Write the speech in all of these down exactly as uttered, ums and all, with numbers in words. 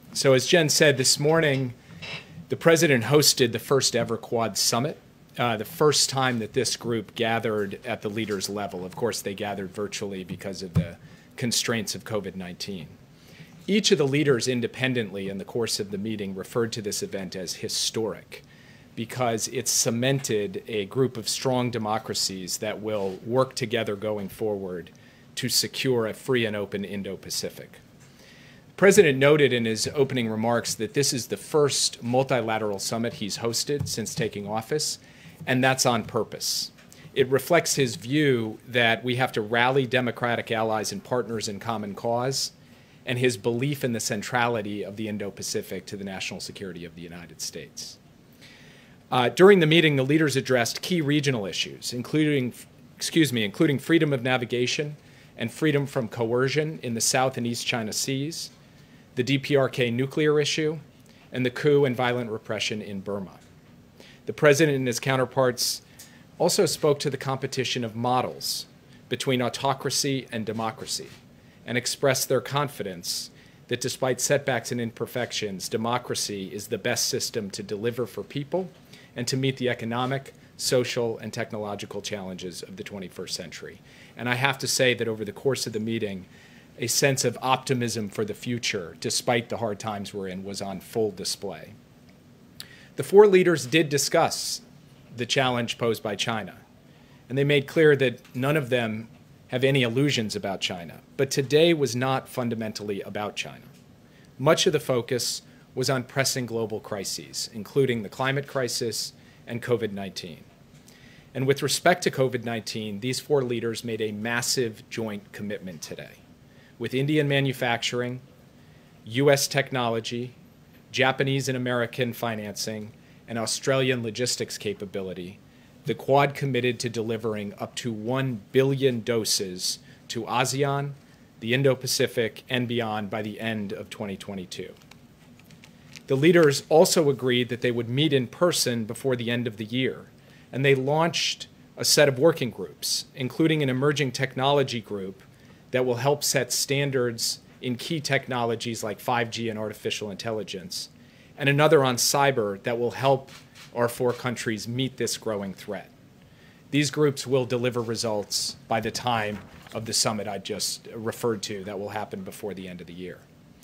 So as Jen said, this morning, the President hosted the first ever Quad Summit, uh, the first time that this group gathered at the leaders' level. Of course, they gathered virtually because of the constraints of COVID nineteen. Each of the leaders independently in the course of the meeting referred to this event as historic because it cemented a group of strong democracies that will work together going forward to secure a free and open Indo-Pacific. The President noted in his opening remarks that this is the first multilateral summit he's hosted since taking office, and that's on purpose. It reflects his view that we have to rally democratic allies and partners in common cause, and his belief in the centrality of the Indo-Pacific to the national security of the United States. Uh, during the meeting, the leaders addressed key regional issues, including, excuse me, including freedom of navigation and freedom from coercion in the South and East China Seas, the D P R K nuclear issue, and the coup and violent repression in Burma. The President and his counterparts also spoke to the competition of models between autocracy and democracy, and expressed their confidence that despite setbacks and imperfections, democracy is the best system to deliver for people and to meet the economic, social, and technological challenges of the twenty-first century. And I have to say that over the course of the meeting, a sense of optimism for the future, despite the hard times we're in, was on full display. The four leaders did discuss the challenge posed by China, and they made clear that none of them have any illusions about China. But today was not fundamentally about China. Much of the focus was on pressing global crises, including the climate crisis and COVID nineteen. And with respect to COVID nineteen, these four leaders made a massive joint commitment today. With Indian manufacturing, U S technology, Japanese and American financing, and Australian logistics capability, the Quad committed to delivering up to one billion doses to ASEAN, the Indo-Pacific, and beyond by the end of twenty twenty-two. The leaders also agreed that they would meet in person before the end of the year, and they launched a set of working groups, including an emerging technology group that will help set standards in key technologies like five G and artificial intelligence, and another on cyber that will help our four countries meet this growing threat. These groups will deliver results by the time of the summit I just referred to that will happen before the end of the year.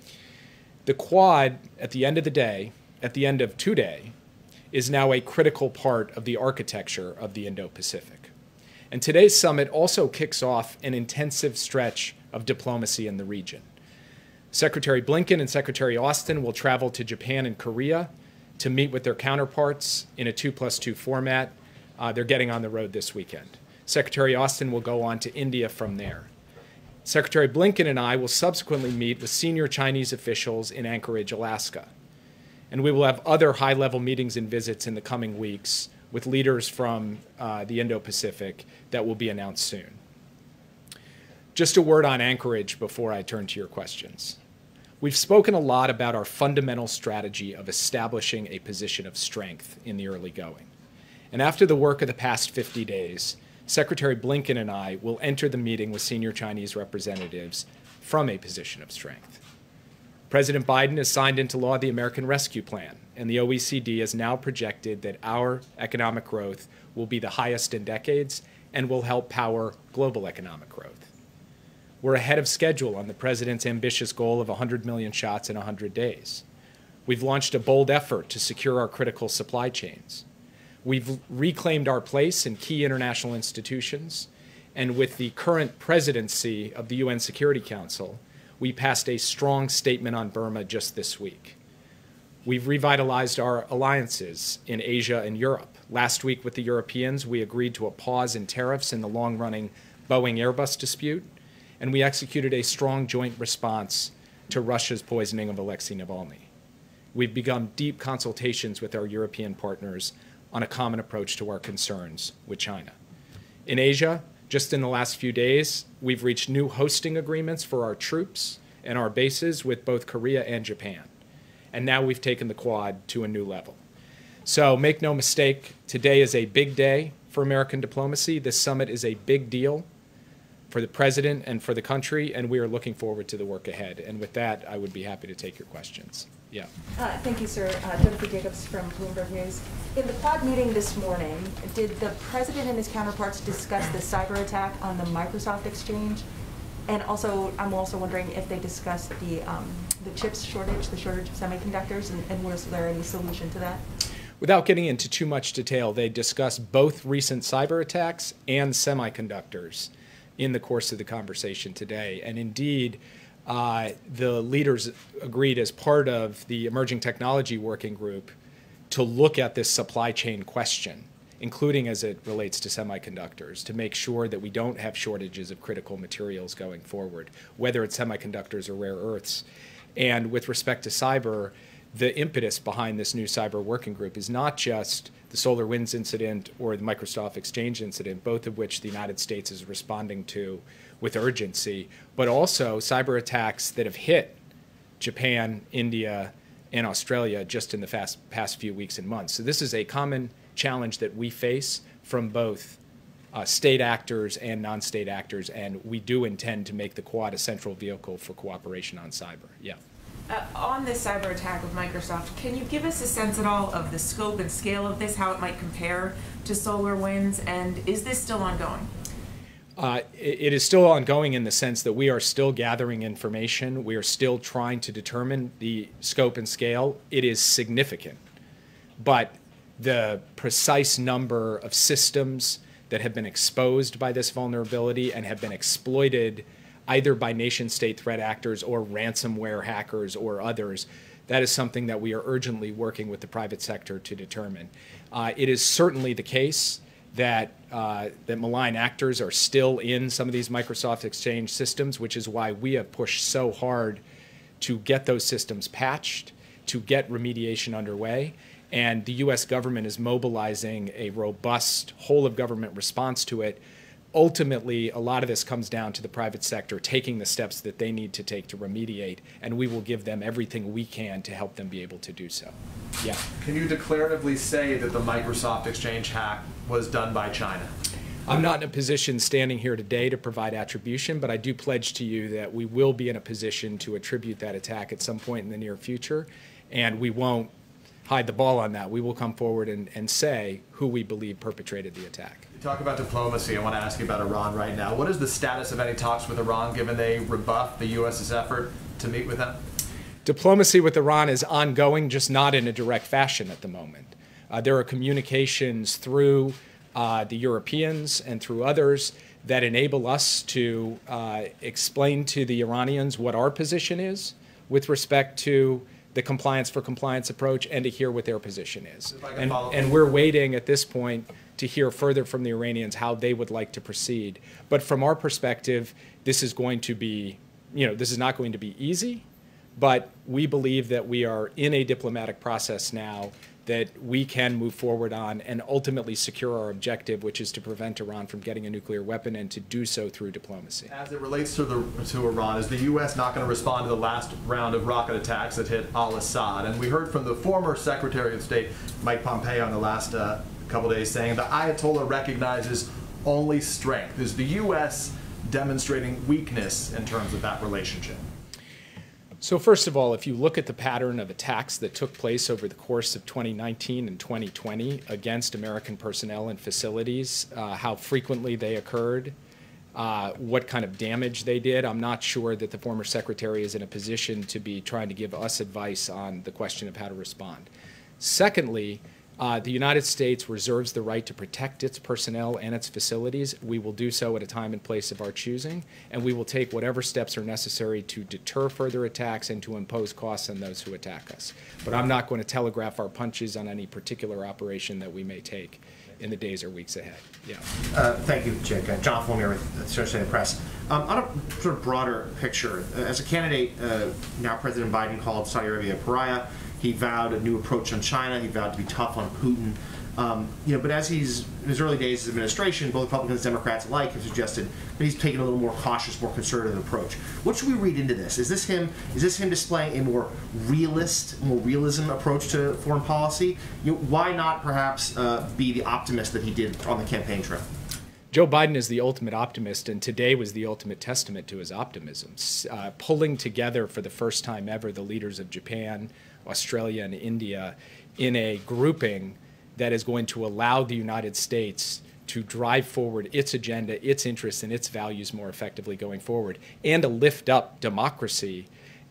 The Quad, at the end of the day, at the end of today, is now a critical part of the architecture of the Indo-Pacific. And today's summit also kicks off an intensive stretch of diplomacy in the region. Secretary Blinken and Secretary Austin will travel to Japan and Korea to meet with their counterparts in a two plus two format. Uh, they're getting on the road this weekend. Secretary Austin will go on to India from there. Secretary Blinken and I will subsequently meet with senior Chinese officials in Anchorage, Alaska. And we will have other high-level meetings and visits in the coming weeks with leaders from uh, the Indo-Pacific that will be announced soon. Just a word on Anchorage before I turn to your questions. We've spoken a lot about our fundamental strategy of establishing a position of strength in the early going. And after the work of the past fifty days, Secretary Blinken and I will enter the meeting with senior Chinese representatives from a position of strength. President Biden has signed into law the American Rescue Plan, and the O E C D has now projected that our economic growth will be the highest in decades and will help power global economic growth. We're ahead of schedule on the President's ambitious goal of one hundred million shots in one hundred days. We've launched a bold effort to secure our critical supply chains. We've reclaimed our place in key international institutions, and with the current presidency of the U N Security Council, we passed a strong statement on Burma just this week. We've revitalized our alliances in Asia and Europe. Last week with the Europeans, we agreed to a pause in tariffs in the long-running Boeing-Airbus dispute, and we executed a strong joint response to Russia's poisoning of Alexei Navalny. We've begun deep consultations with our European partners on a common approach to our concerns with China. In Asia, just in the last few days, we've reached new hosting agreements for our troops and our bases with both Korea and Japan. And now we've taken the Quad to a new level. So make no mistake, today is a big day for American diplomacy. This summit is a big deal for the president and for the country, and we are looking forward to the work ahead. And with that, I would be happy to take your questions. Yeah. Uh, thank you, sir. Uh, Timothy Jacobs from Bloomberg News. In the Quad meeting this morning, did the president and his counterparts discuss the cyber attack on the Microsoft exchange? And also, I'm also wondering if they discussed the um, the chips shortage, the shortage of semiconductors, and, and was there any solution to that? Without getting into too much detail, they discussed both recent cyber attacks and semiconductors in the course of the conversation today. And indeed, uh, the leaders agreed as part of the Emerging Technology Working Group to look at this supply chain question, including as it relates to semiconductors, to make sure that we don't have shortages of critical materials going forward, whether it's semiconductors or rare earths. And with respect to cyber, the impetus behind this new cyber working group is not just the SolarWinds incident or the Microsoft Exchange incident, both of which the United States is responding to with urgency, but also cyber attacks that have hit Japan, India, and Australia just in the fast, past few weeks and months. So this is a common challenge that we face from both uh, state actors and non-state actors, and we do intend to make the Quad a central vehicle for cooperation on cyber. Yeah. Uh, on this cyber attack of Microsoft, can you give us a sense at all of the scope and scale of this, how it might compare to SolarWinds, and is this still ongoing? Uh, it, it is still ongoing in the sense that we are still gathering information. We are still trying to determine the scope and scale. It is significant, but the precise number of systems that have been exposed by this vulnerability and have been exploited either by nation-state threat actors or ransomware hackers or others, that is something that we are urgently working with the private sector to determine. Uh, it is certainly the case that, uh, that malign actors are still in some of these Microsoft Exchange systems, which is why we have pushed so hard to get those systems patched, to get remediation underway. And the U S government is mobilizing a robust whole-of-government response to it. Ultimately, a lot of this comes down to the private sector taking the steps that they need to take to remediate, and we will give them everything we can to help them be able to do so. Yeah. Can you declaratively say that the Microsoft Exchange hack was done by China? I'm not in a position standing here today to provide attribution, but I do pledge to you that we will be in a position to attribute that attack at some point in the near future, and we won't hide the ball on that. We will come forward and, and say who we believe perpetrated the attack. You talk about diplomacy. I want to ask you about Iran right now. What is the status of any talks with Iran, given they rebuffed the U S's effort to meet with them? Diplomacy with Iran is ongoing, just not in a direct fashion at the moment. Uh, there are communications through uh, the Europeans and through others that enable us to uh, explain to the Iranians what our position is with respect to the compliance for compliance approach and to hear what their position is. And, and we're waiting at this point to hear further from the Iranians how they would like to proceed. But from our perspective, this is going to be, you know, this is not going to be easy, but we believe that we are in a diplomatic process now that we can move forward on and ultimately secure our objective, which is to prevent Iran from getting a nuclear weapon and to do so through diplomacy. As it relates to, the, to Iran, is the U S not going to respond to the last round of rocket attacks that hit al-Assad? And we heard from the former Secretary of State, Mike Pompeo, in the last uh, couple days saying the Ayatollah recognizes only strength. Is the U S demonstrating weakness in terms of that relationship? So first of all, if you look at the pattern of attacks that took place over the course of twenty nineteen and twenty twenty against American personnel and facilities, uh, how frequently they occurred, uh, what kind of damage they did, I'm not sure that the former secretary is in a position to be trying to give us advice on the question of how to respond. Secondly, Uh, the United States reserves the right to protect its personnel and its facilities. We will do so at a time and place of our choosing, and we will take whatever steps are necessary to deter further attacks and to impose costs on those who attack us. But I'm not going to telegraph our punches on any particular operation that we may take in the days or weeks ahead. Yeah. Uh, thank you, Jake. Uh, John Fulmer with the Associated Press. Um, on a sort of broader picture, uh, as a candidate, uh, now President Biden called Saudi Arabia a pariah. He vowed a new approach on China. He vowed to be tough on Putin. Um, you know, but as he's in his early days as administration, both Republicans and Democrats alike have suggested that he's taken a little more cautious, more conservative approach. What should we read into this? Is this him? Is this him displaying a more realist, more realism approach to foreign policy? You know, why not perhaps uh, be the optimist that he did on the campaign trail? Joe Biden is the ultimate optimist, and today was the ultimate testament to his optimism, uh, pulling together for the first time ever the leaders of Japan, Australia, and India in a grouping that is going to allow the United States to drive forward its agenda, its interests, and its values more effectively going forward, and to lift up democracy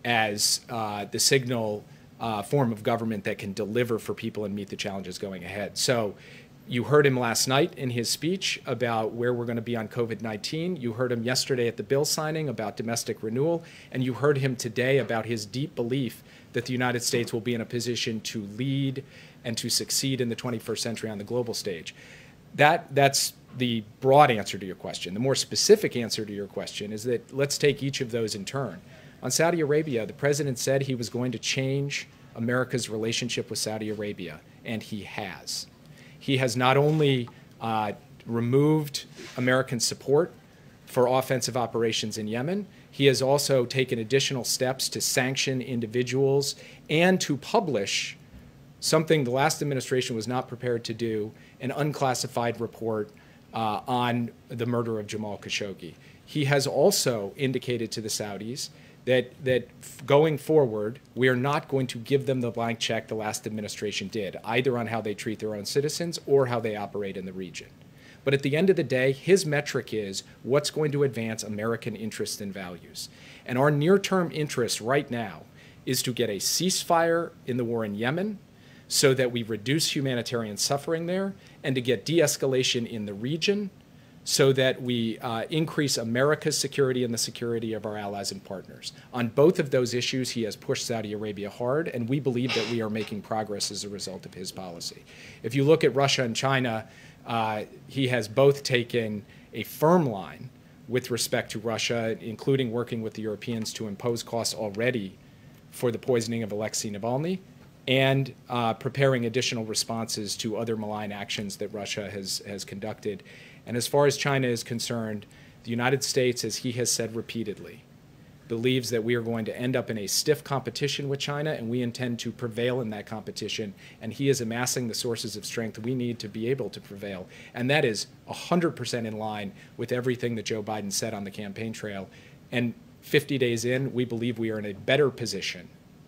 as uh, the signal uh, form of government that can deliver for people and meet the challenges going ahead. So you heard him last night in his speech about where we're going to be on COVID nineteen. You heard him yesterday at the bill signing about domestic renewal. And you heard him today about his deep belief that the United States will be in a position to lead and to succeed in the twenty-first century on the global stage. That, that's the broad answer to your question. The more specific answer to your question is that let's take each of those in turn. On Saudi Arabia, the president said he was going to change America's relationship with Saudi Arabia, and he has. He has not only uh, removed American support for offensive operations in Yemen, he has also taken additional steps to sanction individuals and to publish something the last administration was not prepared to do, an unclassified report uh, on the murder of Jamal Khashoggi. He has also indicated to the Saudis that, that going forward, we are not going to give them the blank check the last administration did, either on how they treat their own citizens or how they operate in the region. But at the end of the day, his metric is what's going to advance American interests and values. And our near-term interest right now is to get a ceasefire in the war in Yemen so that we reduce humanitarian suffering there, and to get de-escalation in the region so that we uh, increase America's security and the security of our allies and partners. On both of those issues, he has pushed Saudi Arabia hard, and we believe that we are making progress as a result of his policy. If you look at Russia and China, uh, he has both taken a firm line with respect to Russia, including working with the Europeans to impose costs already for the poisoning of Alexei Navalny, and uh, preparing additional responses to other malign actions that Russia has, has conducted. And as far as China is concerned, the United States, as he has said repeatedly, believes that we are going to end up in a stiff competition with China, and we intend to prevail in that competition. And he is amassing the sources of strength we need to be able to prevail. And that is one hundred percent in line with everything that Joe Biden said on the campaign trail. And fifty days in, we believe we are in a better position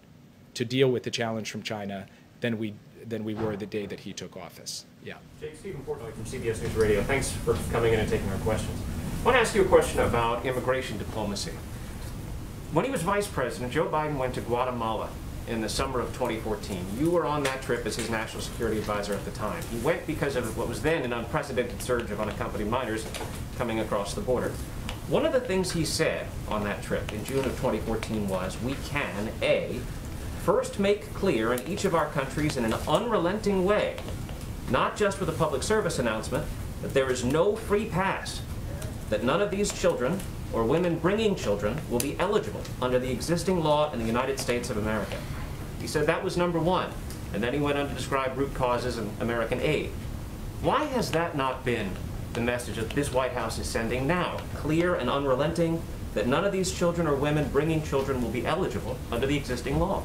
to deal with the challenge from China than we than we were the day that he took office. Yeah. Jake, Stephen Portnoy from C B S News Radio. Thanks for coming in and taking our questions. I want to ask you a question about immigration diplomacy. When he was vice president, Joe Biden went to Guatemala in the summer of twenty fourteen. You were on that trip as his national security advisor at the time. He went because of what was then an unprecedented surge of unaccompanied minors coming across the border. One of the things he said on that trip in June of twenty fourteen was, we can, A, first make clear in each of our countries in an unrelenting way, not just with a public service announcement, that there is no free pass, that none of these children or women bringing children will be eligible under the existing law in the United States of America. He said that was number one, and then he went on to describe root causes and American aid. Why has that not been the message that this White House is sending now, clear and unrelenting, that none of these children or women bringing children will be eligible under the existing law?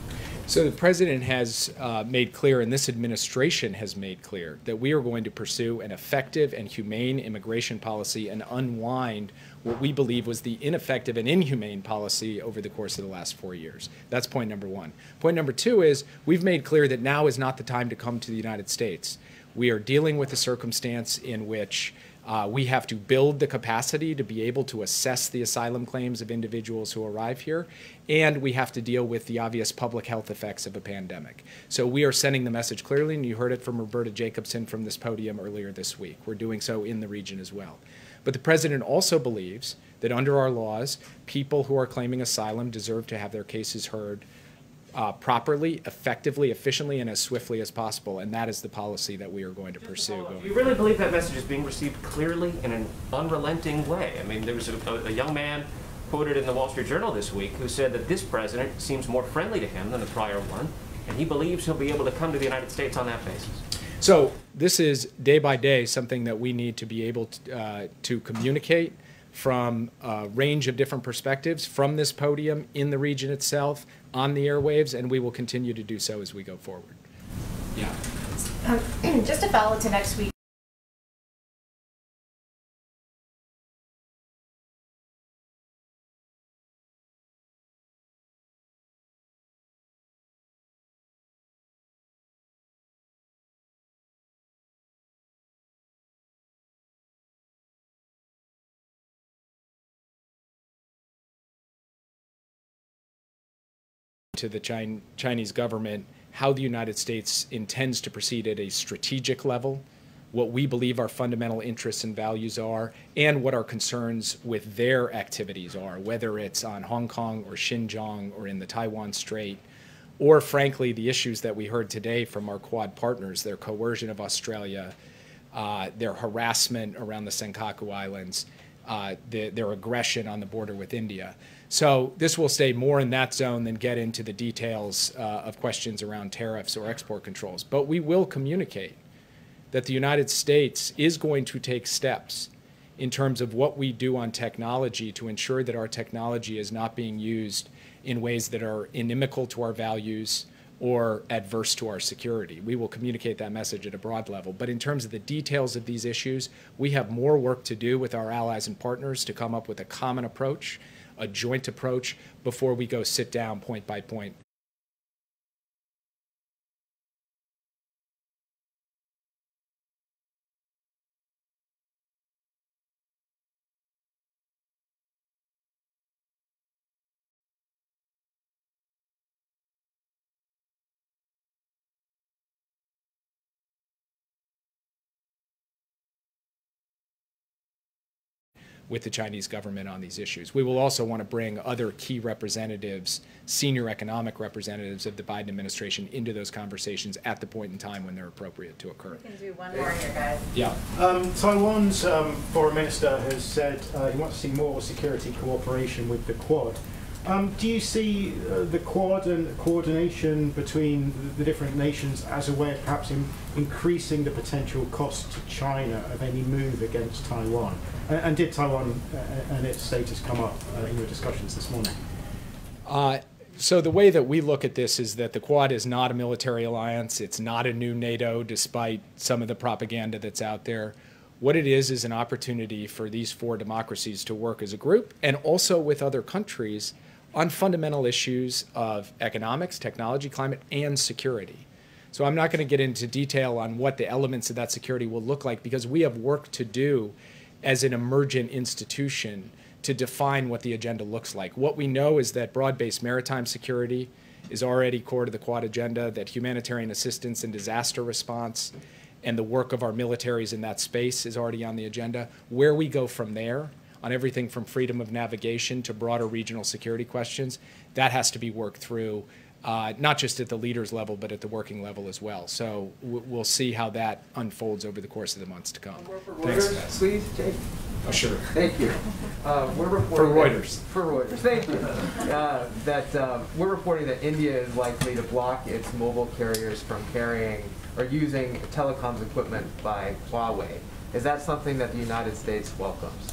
So the president has uh, made clear, and this administration has made clear, that we are going to pursue an effective and humane immigration policy and unwind what we believe was the ineffective and inhumane policy over the course of the last four years. That's point number one. Point number two is we've made clear that now is not the time to come to the United States. We are dealing with a circumstance in which Uh, we have to build the capacity to be able to assess the asylum claims of individuals who arrive here, and we have to deal with the obvious public health effects of a pandemic. So we are sending the message clearly, and you heard it from Roberta Jacobson from this podium earlier this week. We're doing so in the region as well. But the president also believes that under our laws, people who are claiming asylum deserve to have their cases heard Uh, properly, effectively, efficiently, and as swiftly as possible, and that is the policy that we are going to pursue. Going Do you really believe that message is being received clearly in an unrelenting way? I mean, there was a, a young man quoted in the Wall Street Journal this week who said that this president seems more friendly to him than the prior one, and he believes he'll be able to come to the United States on that basis. So this is day by day something that we need to be able to, uh, to communicate from a range of different perspectives, from this podium, in the region itself, on the airwaves, and we will continue to do so as we go forward. Yeah. Um, just to follow to next week. to the Chin- Chinese government how the United States intends to proceed at a strategic level, what we believe our fundamental interests and values are, and what our concerns with their activities are, whether it's on Hong Kong or Xinjiang or in the Taiwan Strait, or frankly, the issues that we heard today from our Quad partners, their coercion of Australia, uh, their harassment around the Senkaku Islands, uh, the, their aggression on the border with India. So this will stay more in that zone than get into the details uh, of questions around tariffs or export controls. But we will communicate that the United States is going to take steps in terms of what we do on technology to ensure that our technology is not being used in ways that are inimical to our values or adverse to our security. We will communicate that message at a broad level. But in terms of the details of these issues, we have more work to do with our allies and partners to come up with a common approach, a joint approach, before we go sit down point by point. With the Chinese government on these issues. We will also want to bring other key representatives, senior economic representatives of the Biden administration into those conversations at the point in time when they're appropriate to occur. We can do one more here, guys. Yeah. Um, Taiwan's um, foreign minister has said uh, he wants to see more security cooperation with the Quad. Um, do you see uh, the Quad and coordination between the different nations as a way of perhaps in increasing the potential cost to China of any move against Taiwan? And, and did Taiwan uh, and its status come up uh, in your discussions this morning? Uh, so the way that we look at this is that the Quad is not a military alliance. It's not a new NATO, despite some of the propaganda that's out there. What it is is an opportunity for these four democracies to work as a group and also with other countries on fundamental issues of economics, technology, climate, and security. So I'm not going to get into detail on what the elements of that security will look like because we have work to do as an emergent institution to define what the agenda looks like. What we know is that broad-based maritime security is already core to the Quad agenda, that humanitarian assistance and disaster response and the work of our militaries in that space is already on the agenda. Where we go from there, on everything from freedom of navigation to broader regional security questions, that has to be worked through, uh, not just at the leaders level, but at the working level as well. So w we'll see how that unfolds over the course of the months to come. Thanks, guys. Please, Jake. Oh, sure. Thank you. Uh, we're For reporting Reuters. That, for Reuters. Thank you. Uh, that uh, we're reporting that India is likely to block its mobile carriers from carrying or using telecoms equipment by Huawei. Is that something that the United States welcomes?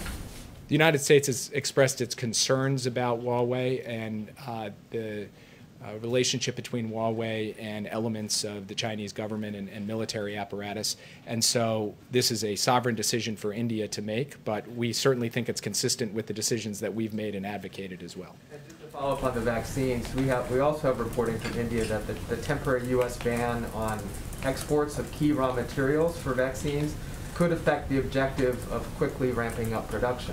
The United States has expressed its concerns about Huawei and uh, the uh, relationship between Huawei and elements of the Chinese government and, and military apparatus. And so this is a sovereign decision for India to make, but we certainly think it's consistent with the decisions that we've made and advocated as well. And just to follow up on the vaccines, we have we also have reporting from India that the, the temporary U S ban on exports of key raw materials for vaccines could affect the objective of quickly ramping up production.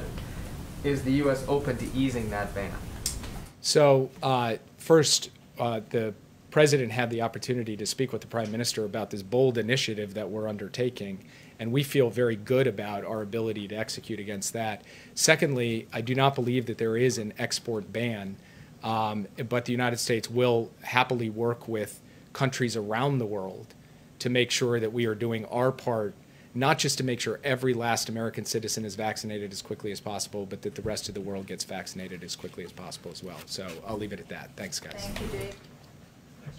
Is the U S open to easing that ban? So uh, first, uh, the President had the opportunity to speak with the Prime Minister about this bold initiative that we're undertaking, and we feel very good about our ability to execute against that. Secondly, I do not believe that there is an export ban, um, but the United States will happily work with countries around the world to make sure that we are doing our part, not just to make sure every last American citizen is vaccinated as quickly as possible, but that the rest of the world gets vaccinated as quickly as possible as well. So I'll leave it at that. Thanks, guys. Thank you, Dave. Thanks,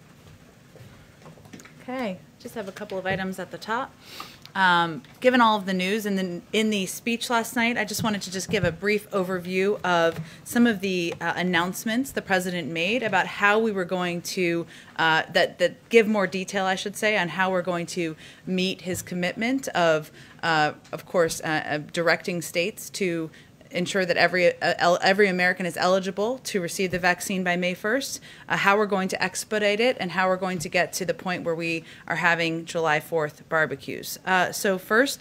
Jay. Okay, just have a couple of items at the top. Um, given all of the news in the, in the speech last night, I just wanted to just give a brief overview of some of the uh, announcements the president made about how we were going to, uh, that, that give more detail, I should say, on how we're going to meet his commitment of, uh, of course, uh, uh, directing states to ensure that every uh, every American is eligible to receive the vaccine by May first, uh, how we're going to expedite it, and how we're going to get to the point where we are having July fourth barbecues. Uh, so first,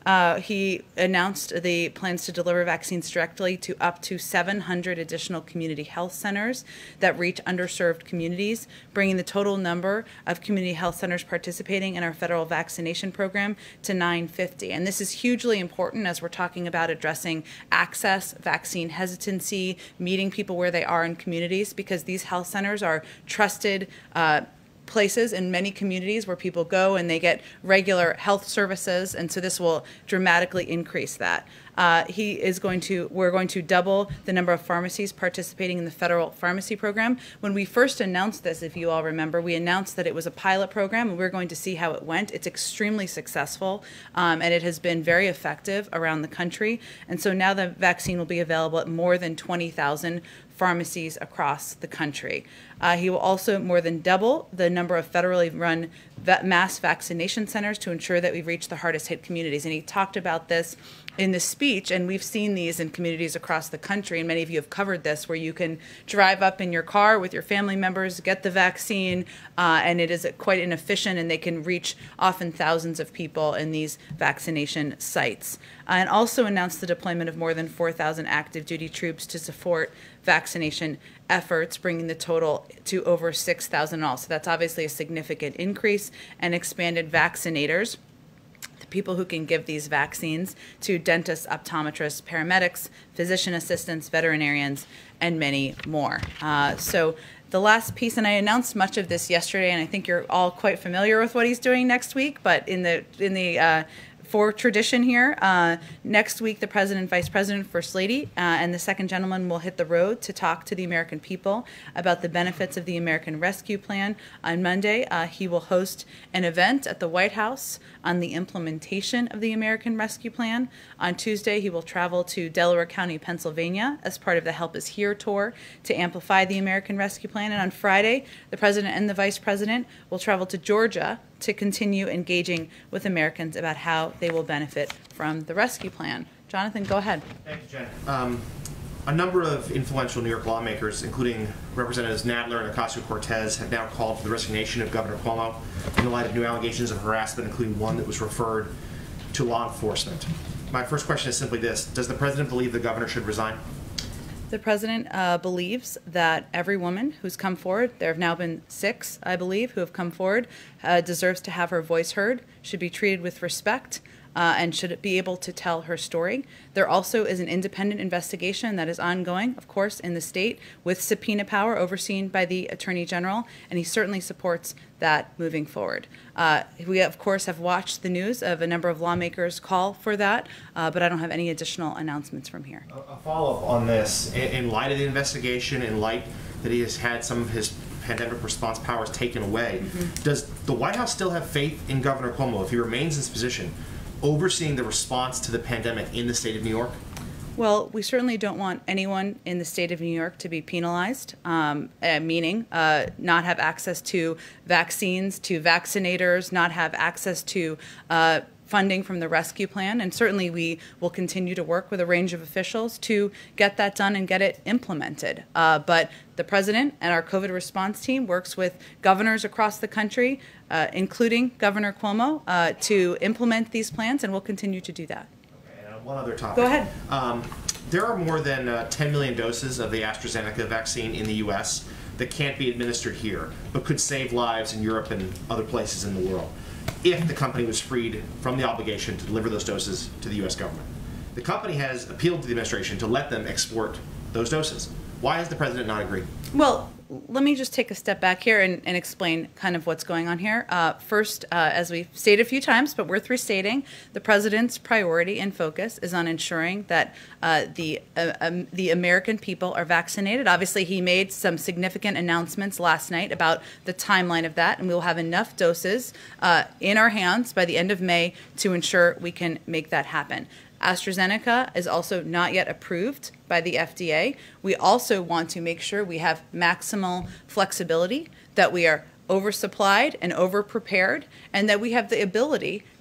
Uh, he announced the plans to deliver vaccines directly to up to seven hundred additional community health centers that reach underserved communities, bringing the total number of community health centers participating in our federal vaccination program to nine hundred fifty. And this is hugely important as we're talking about addressing access, vaccine hesitancy, meeting people where they are in communities, because these health centers are trusted uh, places in many communities where people go and they get regular health services, and so this will dramatically increase that. Uh, he is going to, we're going to double the number of pharmacies participating in the federal pharmacy program. When we first announced this, if you all remember, we announced that it was a pilot program and we're going to see how it went. It's extremely successful, um, and it has been very effective around the country. And so now the vaccine will be available at more than twenty thousand pharmacies across the country. Uh, he will also more than double the number of federally run va- mass vaccination centers to ensure that we reach the hardest hit communities. And he talked about this in the speech, and we've seen these in communities across the country, and many of you have covered this, where you can drive up in your car with your family members, get the vaccine, uh, and it is quite inefficient, and they can reach often thousands of people in these vaccination sites. Uh, and also announced the deployment of more than four thousand active duty troops to support vaccination efforts, bringing the total to over six thousand all. So that's obviously a significant increase, and expanded vaccinators, the people who can give these vaccines, to dentists, optometrists, paramedics, physician assistants, veterinarians, and many more. Uh, so the last piece, and I announced much of this yesterday, and I think you're all quite familiar with what he's doing next week, but in the in the uh, for tradition here, uh, next week the President, Vice President, First Lady, uh, and the second gentleman will hit the road to talk to the American people about the benefits of the American Rescue Plan. On Monday, uh, he will host an event at the White House on the implementation of the American Rescue Plan. On Tuesday, he will travel to Delaware County, Pennsylvania, as part of the Help Is Here tour to amplify the American Rescue Plan. And on Friday, the President and the Vice President will travel to Georgia to continue engaging with Americans about how they will benefit from the rescue plan. Jonathan, go ahead. Thank you, Jen. Um, a number of influential New York lawmakers, including Representatives Nadler and Ocasio-Cortez, have now called for the resignation of Governor Cuomo in the light of new allegations of harassment, including one that was referred to law enforcement. My first question is simply this: does the President believe the governor should resign? The President uh, believes that every woman who's come forward, there have now been six, I believe, who have come forward, uh, deserves to have her voice heard, should be treated with respect, uh, and should be able to tell her story. There also is an independent investigation that is ongoing, of course, in the state with subpoena power overseen by the Attorney General, and he certainly supports that moving forward. Uh, we, of course, have watched the news of a number of lawmakers call for that, uh, but I don't have any additional announcements from here. A follow-up on this. In, in light of the investigation, in light that he has had some of his pandemic response powers taken away, mm-hmm. does the White House still have faith in Governor Cuomo, if he remains in his position, overseeing the response to the pandemic in the state of New York? Well, we certainly don't want anyone in the state of New York to be penalized, um, uh, meaning uh, not have access to vaccines, to vaccinators, not have access to uh, funding from the rescue plan. And certainly we will continue to work with a range of officials to get that done and get it implemented. Uh, but the President and our COVID response team works with governors across the country, uh, including Governor Cuomo, uh, to implement these plans, and we'll continue to do that. One other topic. Go ahead. Um, there are more than uh, ten million doses of the AstraZeneca vaccine in the U S that can't be administered here, but could save lives in Europe and other places in the world if the company was freed from the obligation to deliver those doses to the U S government. The company has appealed to the administration to let them export those doses. Why has the President not agreed? Well, let me just take a step back here and, and explain kind of what's going on here. Uh, first, uh, as we've stated a few times, but worth restating, the President's priority and focus is on ensuring that uh, the uh, um, the American people are vaccinated. Obviously, he made some significant announcements last night about the timeline of that, and we will have enough doses uh, in our hands by the end of May to ensure we can make that happen. AstraZeneca is also not yet approved by the F D A. We also want to make sure we have maximal flexibility, that we are oversupplied and overprepared, and that we have the ability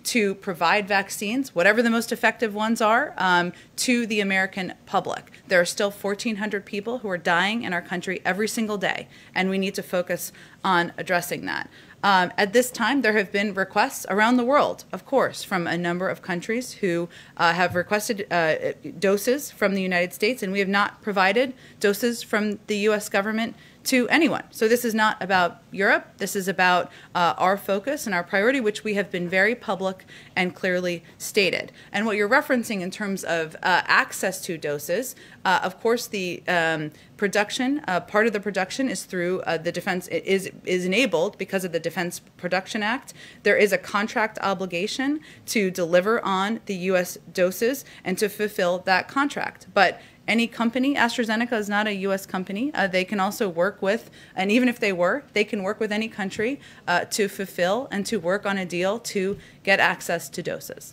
to provide vaccines, whatever the most effective ones are, um, to the American public. There are still fourteen hundred people who are dying in our country every single day, and we need to focus on addressing that. Um, at this time, there have been requests around the world, of course, from a number of countries who uh, have requested uh, doses from the United States, and we have not provided doses from the U S government to anyone. So this is not about Europe. This is about uh, our focus and our priority, which we have been very public and clearly stated. And what you're referencing in terms of uh, access to doses, uh, of course, the um, production, uh, part of the production is through uh, the defense, is, is enabled because of the Defense Production Act. There is a contract obligation to deliver on the U S doses and to fulfill that contract. But any company, AstraZeneca is not a U S company. Uh, they can also work with, and even if they were, they can work with any country uh, to fulfill and to work on a deal to get access to doses.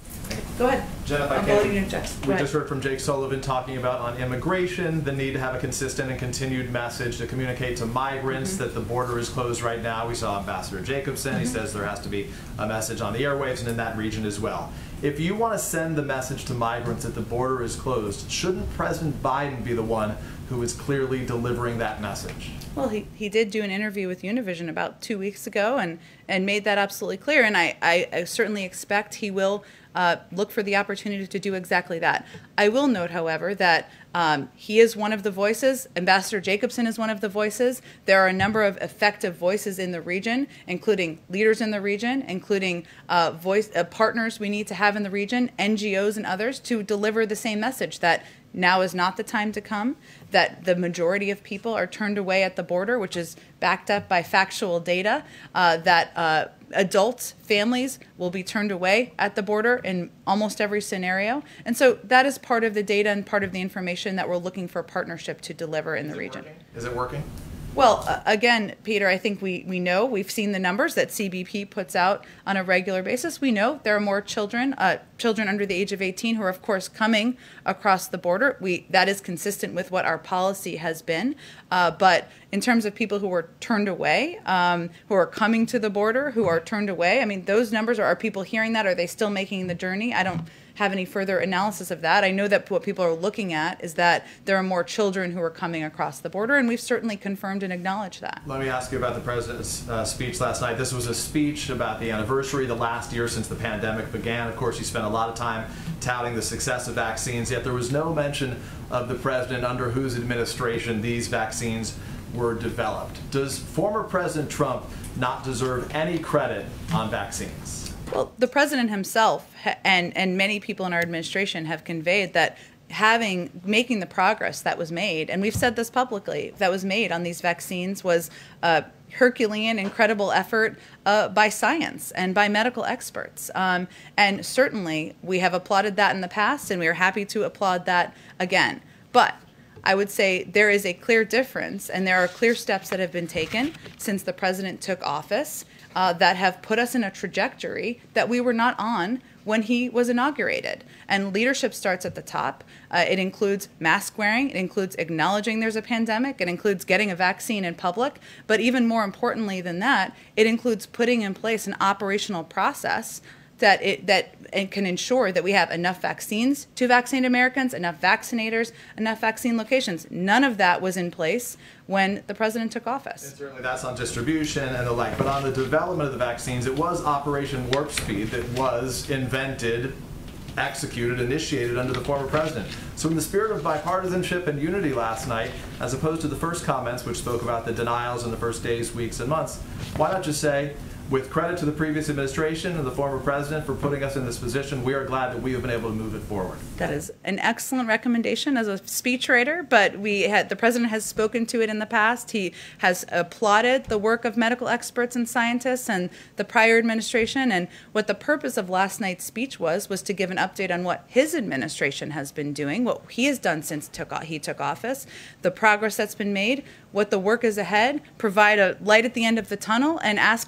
Go ahead. Jen, if I I'm can, voting in Jeff's. Go we ahead. just heard from Jake Sullivan talking about on immigration, the need to have a consistent and continued message to communicate to migrants mm-hmm. that the border is closed right now. We saw Ambassador Jacobson. Mm-hmm. He says there has to be a message on the airwaves and in that region as well. If you want to send the message to migrants that the border is closed, shouldn't President Biden be the one who is clearly delivering that message? Well, he, he did do an interview with Univision about two weeks ago and, and made that absolutely clear. And I, I, I certainly expect he will uh, look for the opportunity to do exactly that. I will note, however, that um, he is one of the voices. Ambassador Jacobson is one of the voices. There are a number of effective voices in the region, including leaders in the region, including uh, voice uh, partners we need to have in the region, N G Os and others, to deliver the same message that now is not the time to come, that the majority of people are turned away at the border, which is backed up by factual data, uh, that uh, adults, families will be turned away at the border in almost every scenario. And so that is part of the data and part of the information that we're looking for partnership to deliver in the region. Is it working? Well, uh, again, Peter, I think we, we know, we've seen the numbers that C B P puts out on a regular basis. We know there are more children, uh, children under the age of eighteen who are, of course, coming across the border. We That is consistent with what our policy has been. Uh, but in terms of people who were turned away, um, who are coming to the border, who are turned away, I mean, those numbers, are, are people hearing that? Are they still making the journey? I don't have any further analysis of that. I know that what people are looking at is that there are more children who are coming across the border, and we've certainly confirmed and acknowledged that. Let me ask you about the president's uh, speech last night. This was a speech about the anniversary, the last year since the pandemic began. Of course, he spent a lot of time touting the success of vaccines, yet there was no mention of the president under whose administration these vaccines were developed. Does former President Trump not deserve any credit on vaccines? Well, the president himself and, and many people in our administration have conveyed that having, making the progress that was made, and we've said this publicly, that was made on these vaccines was a Herculean, incredible effort uh, by science and by medical experts. Um, and certainly we have applauded that in the past, and we are happy to applaud that again. But I would say there is a clear difference, and there are clear steps that have been taken since the president took office uh, that have put us in a trajectory that we were not on when he was inaugurated. And leadership starts at the top. Uh, it includes mask wearing. It includes acknowledging there's a pandemic. It includes getting a vaccine in public. But even more importantly than that, it includes putting in place an operational process that it that it can ensure that we have enough vaccines to vaccinate Americans, enough vaccinators, enough vaccine locations. None of that was in place when the president took office. And certainly that's on distribution and the like, but on the development of the vaccines, it was Operation Warp Speed that was invented, executed, initiated under the former president. So in the spirit of bipartisanship and unity last night, as opposed to the first comments which spoke about the denials in the first days, weeks, and months, why not just say, with credit to the previous administration and the former president for putting us in this position, we are glad that we have been able to move it forward. That is an excellent recommendation as a speechwriter, but we had, the president has spoken to it in the past. He has applauded the work of medical experts and scientists and the prior administration. And what the purpose of last night's speech was, was to give an update on what his administration has been doing, what he has done since took, he took office, the progress that's been made, what the work is ahead, provide a light at the end of the tunnel, and ask Americans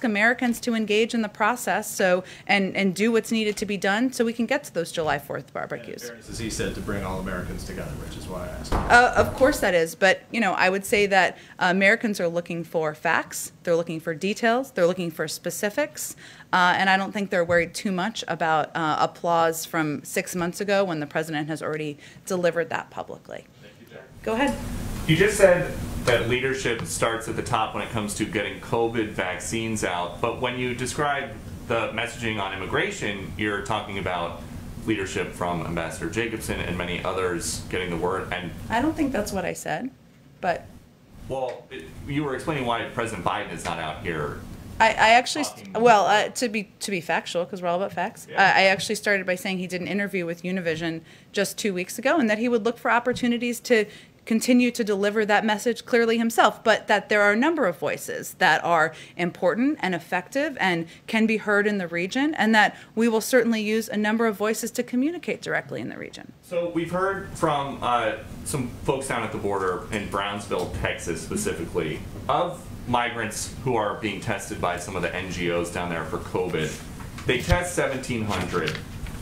Americans to engage in the process so and, and do what's needed to be done so we can get to those July fourth barbecues. And in fairness, as he said, to bring all Americans together, which is why I asked. Uh, of course that is, but you know, I would say that uh, Americans are looking for facts, they're looking for details, they're looking for specifics, uh, and I don't think they're worried too much about uh, applause from six months ago when the president has already delivered that publicly. Thank you, Jack. Go ahead. You just said that leadership starts at the top when it comes to getting COVID vaccines out, but when you describe the messaging on immigration, you're talking about leadership from Ambassador Jacobson and many others getting the word. And I don't think that's what I said, but well, it, you were explaining why President Biden is not out here. I, I actually, well, uh, to be to be factual, because we're all about facts, Yeah. uh, I actually started by saying he did an interview with Univision just two weeks ago, and that he would look for opportunities to continue to deliver that message clearly himself, but that there are a number of voices that are important and effective and can be heard in the region, and that we will certainly use a number of voices to communicate directly in the region. So we've heard from uh, some folks down at the border in Brownsville, Texas specifically, of migrants who are being tested by some of the N G Os down there for COVID. They test seventeen hundred.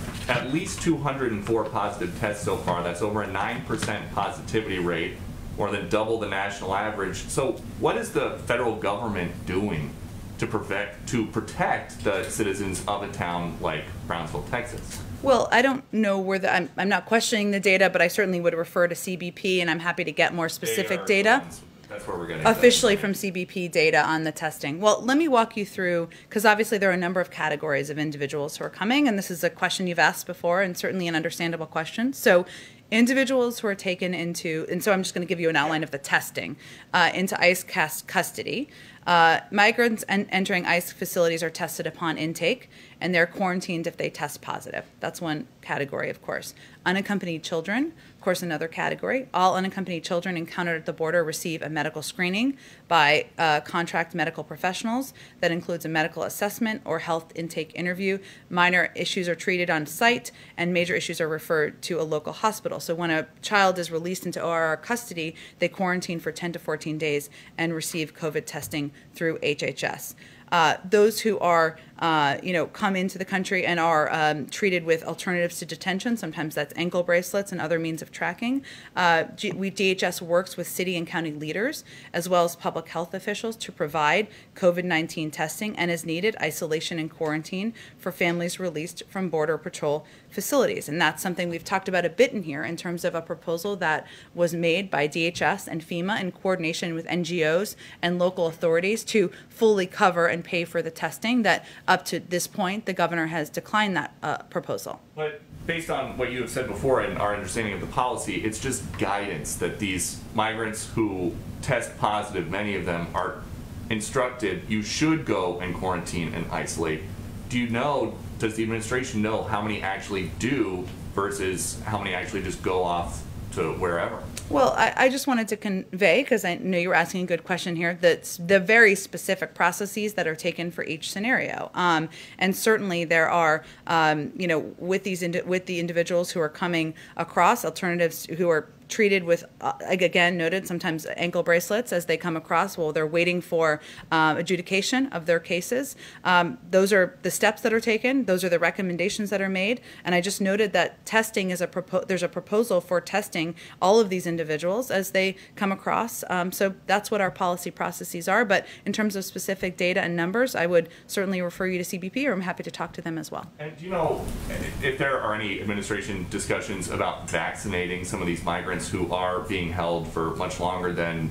At least two hundred four positive tests so far. That's over a nine percent positivity rate, more than double the national average. So what is the federal government doing to protect, to protect the citizens of a town like Brownsville, Texas? Well, I don't know where the, I'm, I'm not questioning the data, but I certainly would refer to C B P, and I'm happy to get more specific They are the data. ones- That's where we're getting Officially that. from C B P data on the testing. Well, let me walk you through, because obviously there are a number of categories of individuals who are coming, and this is a question you've asked before, and certainly an understandable question. So individuals who are taken into, and so I'm just going to give you an outline of the testing, uh, into ICE cus- custody. Uh, migrants en- entering ICE facilities are tested upon intake, and they're quarantined if they test positive. That's one category, of course. Unaccompanied children, of course, another category. All unaccompanied children encountered at the border receive a medical screening by uh, contract medical professionals. That includes a medical assessment or health intake interview. Minor issues are treated on site, and major issues are referred to a local hospital. So when a child is released into O R R custody, they quarantine for ten to fourteen days and receive COVID testing through H H S. Uh, those who are, uh, you know, come into the country and are um, treated with alternatives to detention, sometimes that's ankle bracelets and other means of tracking. Uh, G- we, D H S works with city and county leaders as well as public health officials to provide COVID nineteen testing and, as needed, isolation and quarantine for families released from Border Patrol facilities. And that's something we've talked about a bit in here in terms of a proposal that was made by D H S and FEMA in coordination with N G Os and local authorities to fully cover and pay for the testing. That up to this point, the governor has declined that uh, proposal. But based on what you have said before and our understanding of the policy, it's just guidance that these migrants who test positive, many of them are instructed, you should go and quarantine and isolate. Do you know, does the administration know how many actually do versus how many actually just go off to wherever? Well, I, I just wanted to convey, because I know you were asking a good question here, that the very specific processes that are taken for each scenario. Um, and certainly there are, um, you know, with these indi- with the individuals who are coming across, alternatives who are treated with, uh, again, noted sometimes ankle bracelets as they come across while they're waiting for uh, adjudication of their cases. Um, those are the steps that are taken. Those are the recommendations that are made. And I just noted that testing is a propo- there's a proposal for testing all of these individuals as they come across. Um, so that's what our policy processes are. But in terms of specific data and numbers, I would certainly refer you to C B P, or I'm happy to talk to them as well. And do you know if there are any administration discussions about vaccinating some of these migrants who are being held for much longer than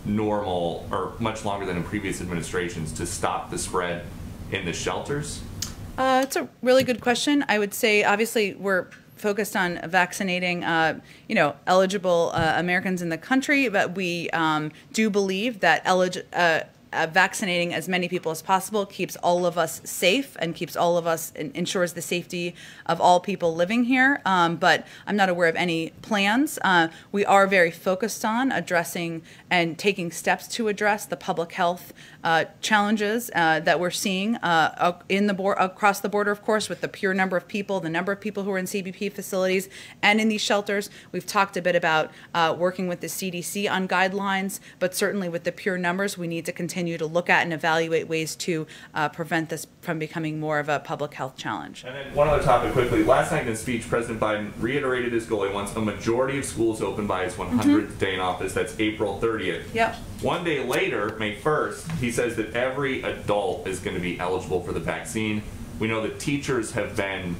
normal or much longer than in previous administrations to stop the spread in the shelters? Uh, it's a really good question. I would say, obviously, we're focused on vaccinating, uh, you know, eligible uh, Americans in the country, but we um, do believe that elig- uh, Uh, vaccinating as many people as possible keeps all of us safe and keeps all of us, and ensures the safety of all people living here. Um, but I'm not aware of any plans. Uh, we are very focused on addressing and taking steps to address the public health uh, challenges uh, that we're seeing uh, in the board across the border, of course, with the pure number of people, the number of people who are in C B P facilities and in these shelters. We've talked a bit about uh, working with the C D C on guidelines, but certainly with the pure numbers, we need to continue continue to look at and evaluate ways to uh, prevent this from becoming more of a public health challenge. And then one other topic quickly. Last night in his speech, President Biden reiterated his goal. He wants a majority of schools open by his one hundredth mm-hmm. day in office. That's April thirtieth. Yep. One day later, May first, he says that every adult is going to be eligible for the vaccine. We know that teachers have been